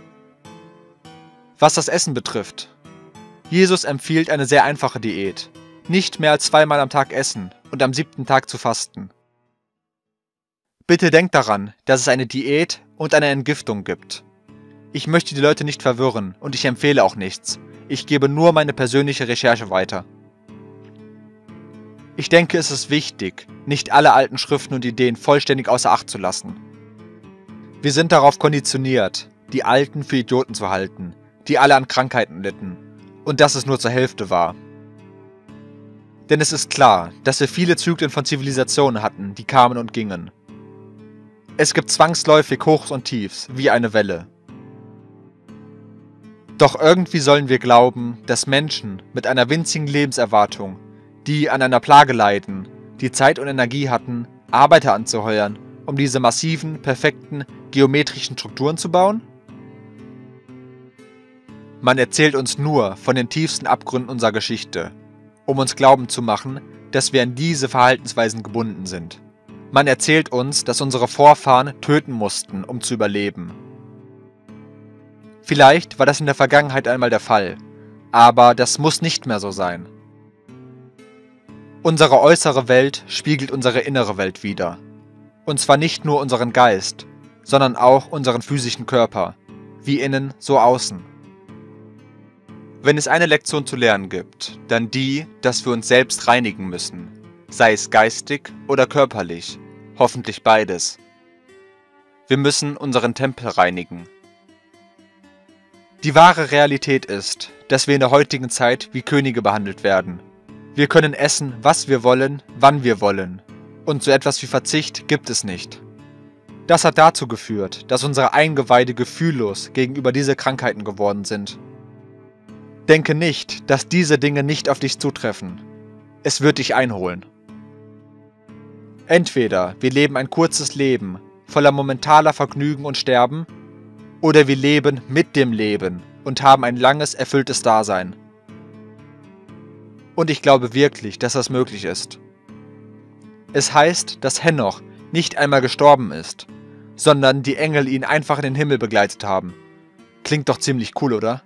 Was das Essen betrifft. Jesus empfiehlt eine sehr einfache Diät. Nicht mehr als zweimal am Tag essen und am siebten Tag zu fasten. Bitte denkt daran, dass es eine Diät und eine Entgiftung gibt. Ich möchte die Leute nicht verwirren und ich empfehle auch nichts. Ich gebe nur meine persönliche Recherche weiter. Ich denke, es ist wichtig, nicht alle alten Schriften und Ideen vollständig außer Acht zu lassen. Wir sind darauf konditioniert, die Alten für Idioten zu halten, die alle an Krankheiten litten, und dass es nur zur Hälfte war. Denn es ist klar, dass wir viele Zyklen von Zivilisationen hatten, die kamen und gingen. Es gibt zwangsläufig Hochs und Tiefs, wie eine Welle. Doch irgendwie sollen wir glauben, dass Menschen mit einer winzigen Lebenserwartung, die an einer Plage leiden, die Zeit und Energie hatten, Arbeiter anzuheuern, um diese massiven, perfekten, geometrischen Strukturen zu bauen? Man erzählt uns nur von den tiefsten Abgründen unserer Geschichte, um uns glauben zu machen, dass wir an diese Verhaltensweisen gebunden sind. Man erzählt uns, dass unsere Vorfahren töten mussten, um zu überleben. Vielleicht war das in der Vergangenheit einmal der Fall, aber das muss nicht mehr so sein. Unsere äußere Welt spiegelt unsere innere Welt wider. Und zwar nicht nur unseren Geist, sondern auch unseren physischen Körper, wie innen, so außen. Wenn es eine Lektion zu lernen gibt, dann die, dass wir uns selbst reinigen müssen, sei es geistig oder körperlich, hoffentlich beides. Wir müssen unseren Tempel reinigen. Die wahre Realität ist, dass wir in der heutigen Zeit wie Könige behandelt werden. Wir können essen, was wir wollen, wann wir wollen. Und so etwas wie Verzicht gibt es nicht. Das hat dazu geführt, dass unsere Eingeweide gefühllos gegenüber diese Krankheiten geworden sind. Denke nicht, dass diese Dinge nicht auf dich zutreffen. Es wird dich einholen. Entweder wir leben ein kurzes Leben, voller momentaner Vergnügen und Sterben, oder wir leben mit dem Leben und haben ein langes, erfülltes Dasein. Und ich glaube wirklich, dass das möglich ist. Es heißt, dass Henoch nicht einmal gestorben ist, sondern die Engel ihn einfach in den Himmel begleitet haben. Klingt doch ziemlich cool, oder?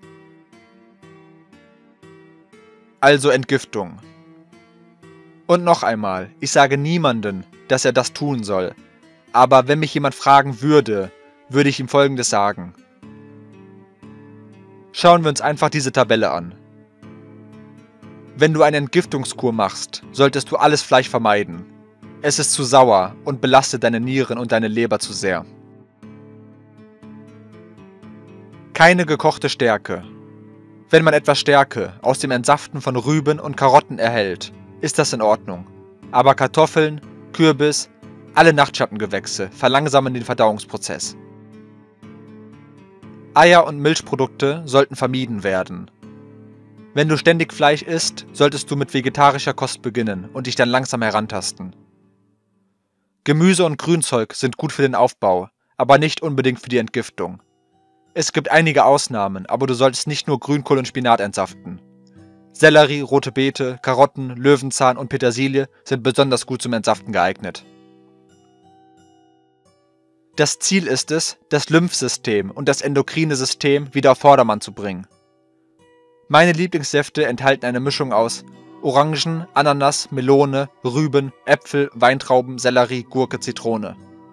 Also Entgiftung. Und noch einmal, ich sage niemandem, dass er das tun soll. Aber wenn mich jemand fragen würde, würde ich ihm Folgendes sagen. Schauen wir uns einfach diese Tabelle an. Wenn du eine Entgiftungskur machst, solltest du alles Fleisch vermeiden. Es ist zu sauer und belastet deine Nieren und deine Leber zu sehr. Keine gekochte Stärke. Wenn man etwas Stärke aus dem Entsaften von Rüben und Karotten erhält, ist das in Ordnung. Aber Kartoffeln, Kürbis, alle Nachtschattengewächse verlangsamen den Verdauungsprozess. Eier und Milchprodukte sollten vermieden werden. Wenn du ständig Fleisch isst, solltest du mit vegetarischer Kost beginnen und dich dann langsam herantasten. Gemüse und Grünzeug sind gut für den Aufbau, aber nicht unbedingt für die Entgiftung. Es gibt einige Ausnahmen, aber du solltest nicht nur Grünkohl und Spinat entsaften. Sellerie, rote Beete, Karotten, Löwenzahn und Petersilie sind besonders gut zum Entsaften geeignet. Das Ziel ist es, das Lymphsystem und das endokrine System wieder auf Vordermann zu bringen. Meine Lieblingssäfte enthalten eine Mischung aus Orangen, Ananas, Melone, Rüben, Äpfel, Weintrauben, Sellerie, Gurke, Zitrone.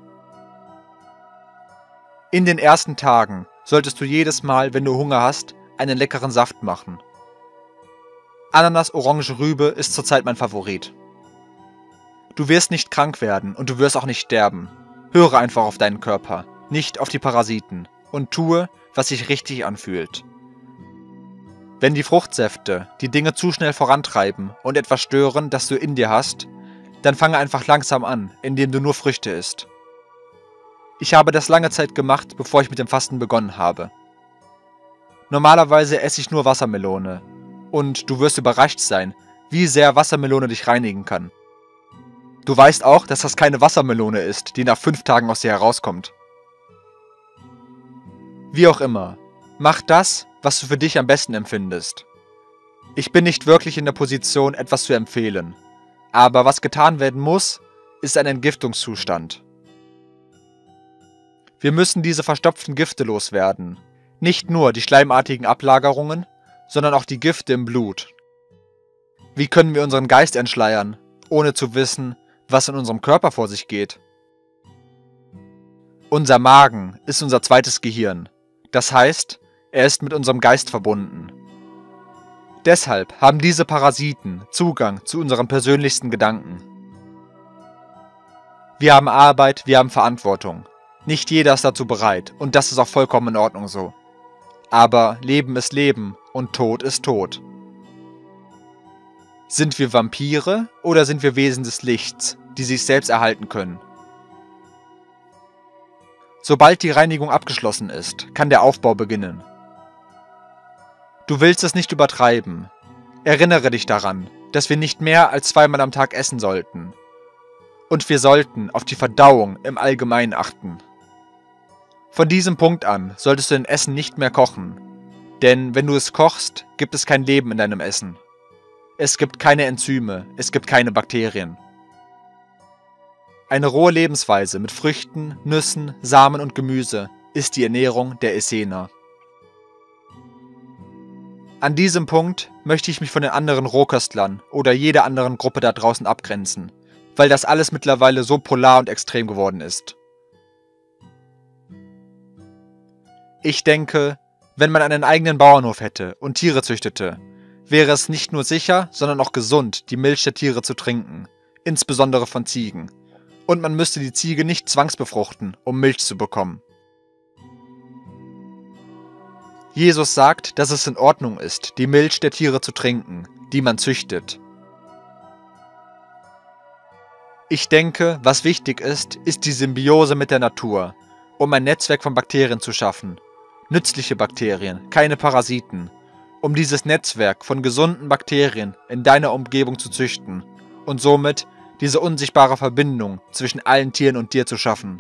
In den ersten Tagen solltest du jedes Mal, wenn du Hunger hast, einen leckeren Saft machen. Ananas, Orange, Rübe ist zurzeit mein Favorit. Du wirst nicht krank werden und du wirst auch nicht sterben. Höre einfach auf deinen Körper, nicht auf die Parasiten und tue, was sich richtig anfühlt. Wenn die Fruchtsäfte die Dinge zu schnell vorantreiben und etwas stören, das du in dir hast, dann fange einfach langsam an, indem du nur Früchte isst. Ich habe das lange Zeit gemacht, bevor ich mit dem Fasten begonnen habe. Normalerweise esse ich nur Wassermelone und du wirst überrascht sein, wie sehr Wassermelone dich reinigen kann. Du weißt auch, dass das keine Wassermelone ist, die nach fünf Tagen aus dir herauskommt. Wie auch immer, mach das, was du für dich am besten empfindest. Ich bin nicht wirklich in der Position, etwas zu empfehlen, aber was getan werden muss, ist ein Entgiftungszustand. Wir müssen diese verstopften Gifte loswerden, nicht nur die schleimartigen Ablagerungen, sondern auch die Gifte im Blut. Wie können wir unseren Geist entschleiern, ohne zu wissen, was in unserem Körper vor sich geht? Unser Magen ist unser zweites Gehirn. Das heißt, er ist mit unserem Geist verbunden. Deshalb haben diese Parasiten Zugang zu unseren persönlichsten Gedanken. Wir haben Arbeit, wir haben Verantwortung. Nicht jeder ist dazu bereit und das ist auch vollkommen in Ordnung so. Aber Leben ist Leben und Tod ist Tod. Sind wir Vampire oder sind wir Wesen des Lichts, die sich selbst erhalten können? Sobald die Reinigung abgeschlossen ist, kann der Aufbau beginnen. Du willst es nicht übertreiben. Erinnere dich daran, dass wir nicht mehr als zweimal am Tag essen sollten. Und wir sollten auf die Verdauung im Allgemeinen achten. Von diesem Punkt an solltest du dein Essen nicht mehr kochen, denn wenn du es kochst, gibt es kein Leben in deinem Essen. Es gibt keine Enzyme, es gibt keine Bakterien. Eine rohe Lebensweise mit Früchten, Nüssen, Samen und Gemüse ist die Ernährung der Essener. An diesem Punkt möchte ich mich von den anderen Rohköstlern oder jeder anderen Gruppe da draußen abgrenzen, weil das alles mittlerweile so polar und extrem geworden ist. Ich denke, wenn man einen eigenen Bauernhof hätte und Tiere züchtete, wäre es nicht nur sicher, sondern auch gesund, die Milch der Tiere zu trinken, insbesondere von Ziegen. Und man müsste die Ziege nicht zwangsbefruchten, um Milch zu bekommen. Jesus sagt, dass es in Ordnung ist, die Milch der Tiere zu trinken, die man züchtet. Ich denke, was wichtig ist, ist die Symbiose mit der Natur, um ein Netzwerk von Bakterien zu schaffen. Nützliche Bakterien, keine Parasiten, um dieses Netzwerk von gesunden Bakterien in deiner Umgebung zu züchten und somit diese unsichtbare Verbindung zwischen allen Tieren und dir zu schaffen.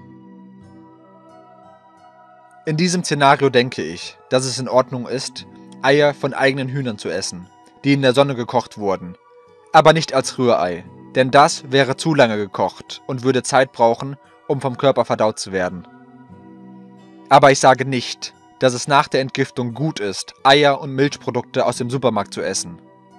In diesem Szenario denke ich, dass es in Ordnung ist, Eier von eigenen Hühnern zu essen, die in der Sonne gekocht wurden, aber nicht als Rührei, denn das wäre zu lange gekocht und würde Zeit brauchen, um vom Körper verdaut zu werden. Aber ich sage nicht, dass es nach der Entgiftung gut ist, Eier und Milchprodukte aus dem Supermarkt zu essen.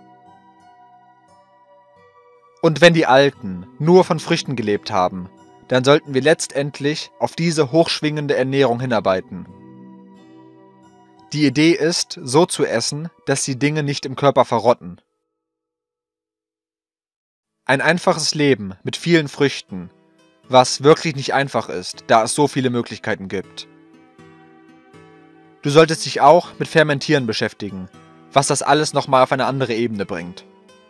Und wenn die Alten nur von Früchten gelebt haben, dann sollten wir letztendlich auf diese hochschwingende Ernährung hinarbeiten. Die Idee ist, so zu essen, dass die Dinge nicht im Körper verrotten. Ein einfaches Leben mit vielen Früchten, was wirklich nicht einfach ist, da es so viele Möglichkeiten gibt. Du solltest dich auch mit Fermentieren beschäftigen, was das alles nochmal auf eine andere Ebene bringt.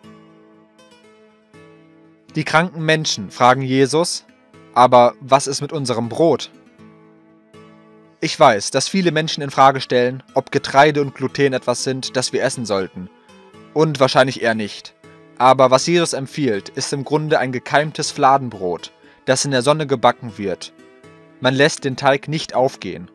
Die kranken Menschen fragen Jesus, aber was ist mit unserem Brot? Ich weiß, dass viele Menschen in Frage stellen, ob Getreide und Gluten etwas sind, das wir essen sollten. Und wahrscheinlich eher nicht. Aber was Jesus empfiehlt, ist im Grunde ein gekeimtes Fladenbrot, das in der Sonne gebacken wird. Man lässt den Teig nicht aufgehen.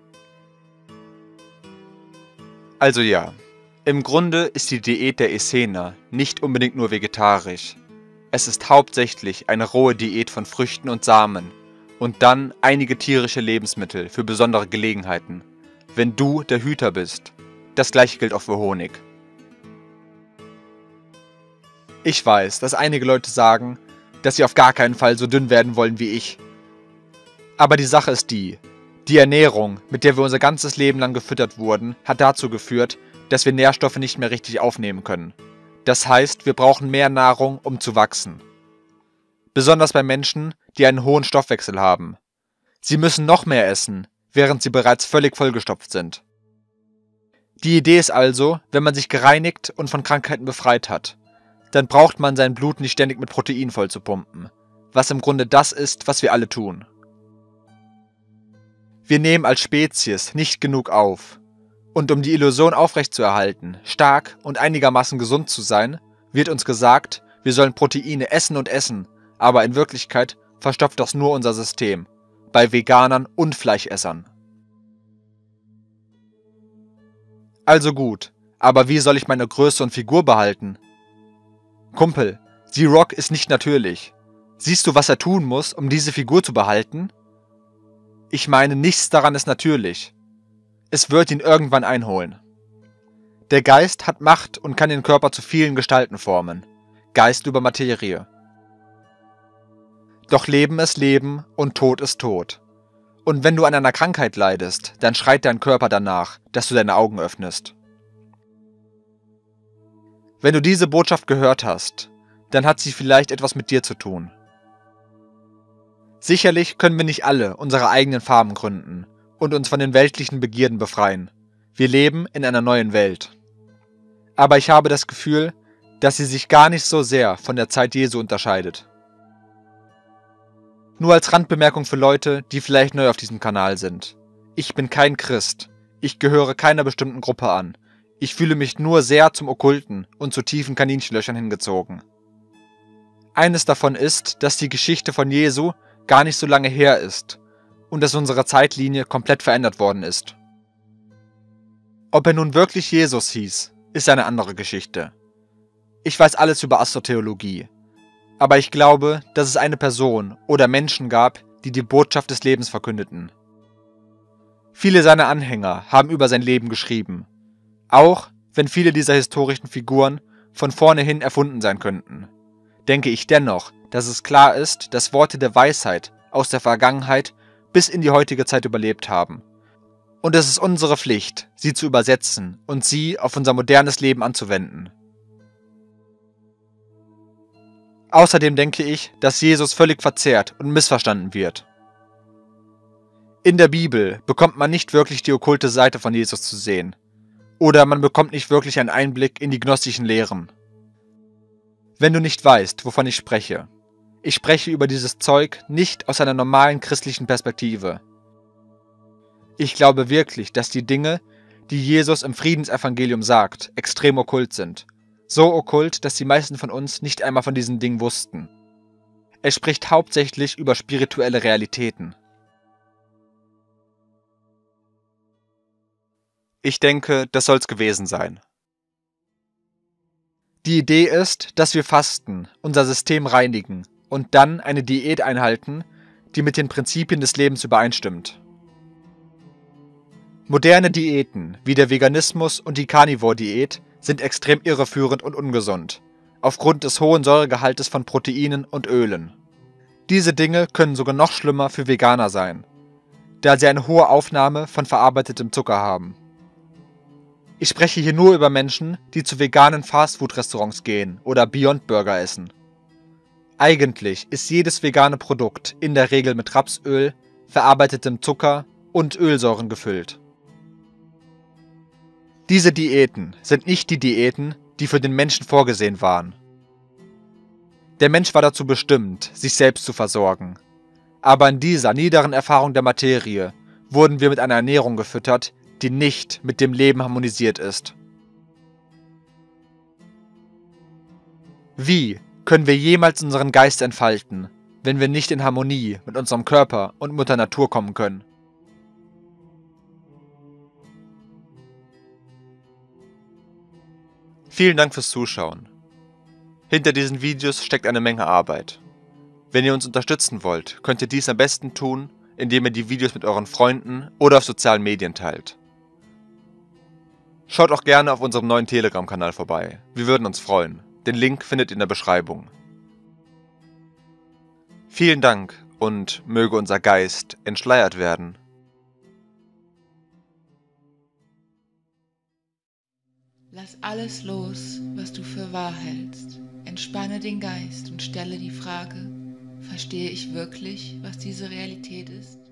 Also ja, im Grunde ist die Diät der Essener nicht unbedingt nur vegetarisch. Es ist hauptsächlich eine rohe Diät von Früchten und Samen und dann einige tierische Lebensmittel für besondere Gelegenheiten, wenn du der Hüter bist. Das gleiche gilt auch für Honig. Ich weiß, dass einige Leute sagen, dass sie auf gar keinen Fall so dünn werden wollen wie ich. Aber die Sache ist die, die Ernährung, mit der wir unser ganzes Leben lang gefüttert wurden, hat dazu geführt, dass wir Nährstoffe nicht mehr richtig aufnehmen können. Das heißt, wir brauchen mehr Nahrung, um zu wachsen. Besonders bei Menschen, die einen hohen Stoffwechsel haben. Sie müssen noch mehr essen, während sie bereits völlig vollgestopft sind. Die Idee ist also, wenn man sich gereinigt und von Krankheiten befreit hat, dann braucht man sein Blut nicht ständig mit Protein voll zu pumpen, was im Grunde das ist, was wir alle tun. Wir nehmen als Spezies nicht genug auf. Und um die Illusion aufrechtzuerhalten, stark und einigermaßen gesund zu sein, wird uns gesagt, wir sollen Proteine essen und essen, aber in Wirklichkeit verstopft das nur unser System, bei Veganern und Fleischessern. Also gut, aber wie soll ich meine Größe und Figur behalten? Kumpel, The-Rock ist nicht natürlich. Siehst du, was er tun muss, um diese Figur zu behalten? Ich meine, nichts daran ist natürlich. Es wird ihn irgendwann einholen. Der Geist hat Macht und kann den Körper zu vielen Gestalten formen. Geist über Materie. Doch Leben ist Leben und Tod ist Tod. Und wenn du an einer Krankheit leidest, dann schreit dein Körper danach, dass du deine Augen öffnest. Wenn du diese Botschaft gehört hast, dann hat sie vielleicht etwas mit dir zu tun. Sicherlich können wir nicht alle unsere eigenen Farben gründen und uns von den weltlichen Begierden befreien. Wir leben in einer neuen Welt. Aber ich habe das Gefühl, dass sie sich gar nicht so sehr von der Zeit Jesu unterscheidet. Nur als Randbemerkung für Leute, die vielleicht neu auf diesem Kanal sind. Ich bin kein Christ. Ich gehöre keiner bestimmten Gruppe an. Ich fühle mich nur sehr zum Okkulten und zu tiefen Kaninchenlöchern hingezogen. Eines davon ist, dass die Geschichte von Jesu gar nicht so lange her ist und dass unsere Zeitlinie komplett verändert worden ist. Ob er nun wirklich Jesus hieß, ist eine andere Geschichte. Ich weiß alles über Astrotheologie, aber ich glaube, dass es eine Person oder Menschen gab, die die Botschaft des Lebens verkündeten. Viele seiner Anhänger haben über sein Leben geschrieben, auch wenn viele dieser historischen Figuren von vornherein erfunden sein könnten. Denke ich dennoch, dass es klar ist, dass Worte der Weisheit aus der Vergangenheit bis in die heutige Zeit überlebt haben. Und es ist unsere Pflicht, sie zu übersetzen und sie auf unser modernes Leben anzuwenden. Außerdem denke ich, dass Jesus völlig verzerrt und missverstanden wird. In der Bibel bekommt man nicht wirklich die okkulte Seite von Jesus zu sehen. Oder man bekommt nicht wirklich einen Einblick in die gnostischen Lehren. Wenn du nicht weißt, wovon ich spreche, ich spreche über dieses Zeug nicht aus einer normalen christlichen Perspektive. Ich glaube wirklich, dass die Dinge, die Jesus im Friedensevangelium sagt, extrem okkult sind. So okkult, dass die meisten von uns nicht einmal von diesen Dingen wussten. Er spricht hauptsächlich über spirituelle Realitäten. Ich denke, das soll's gewesen sein. Die Idee ist, dass wir fasten, unser System reinigen und dann eine Diät einhalten, die mit den Prinzipien des Lebens übereinstimmt. Moderne Diäten wie der Veganismus und die Carnivore-Diät sind extrem irreführend und ungesund, aufgrund des hohen Säuregehaltes von Proteinen und Ölen. Diese Dinge können sogar noch schlimmer für Veganer sein, da sie eine hohe Aufnahme von verarbeitetem Zucker haben. Ich spreche hier nur über Menschen, die zu veganen Fastfood-Restaurants gehen oder Beyond Burger essen. Eigentlich ist jedes vegane Produkt in der Regel mit Rapsöl, verarbeitetem Zucker und Ölsäuren gefüllt. Diese Diäten sind nicht die Diäten, die für den Menschen vorgesehen waren. Der Mensch war dazu bestimmt, sich selbst zu versorgen. Aber in dieser niederen Erfahrung der Materie wurden wir mit einer Ernährung gefüttert, die nicht mit dem Leben harmonisiert ist. Wie können wir jemals unseren Geist entfalten, wenn wir nicht in Harmonie mit unserem Körper und Mutter Natur kommen können? Vielen Dank fürs Zuschauen. Hinter diesen Videos steckt eine Menge Arbeit. Wenn ihr uns unterstützen wollt, könnt ihr dies am besten tun, indem ihr die Videos mit euren Freunden oder auf sozialen Medien teilt. Schaut auch gerne auf unserem neuen Telegram-Kanal vorbei. Wir würden uns freuen. Den Link findet ihr in der Beschreibung. Vielen Dank und möge unser Geist entschleiert werden. Lass alles los, was du für wahr hältst. Entspanne den Geist und stelle die Frage: Verstehe ich wirklich, was diese Realität ist?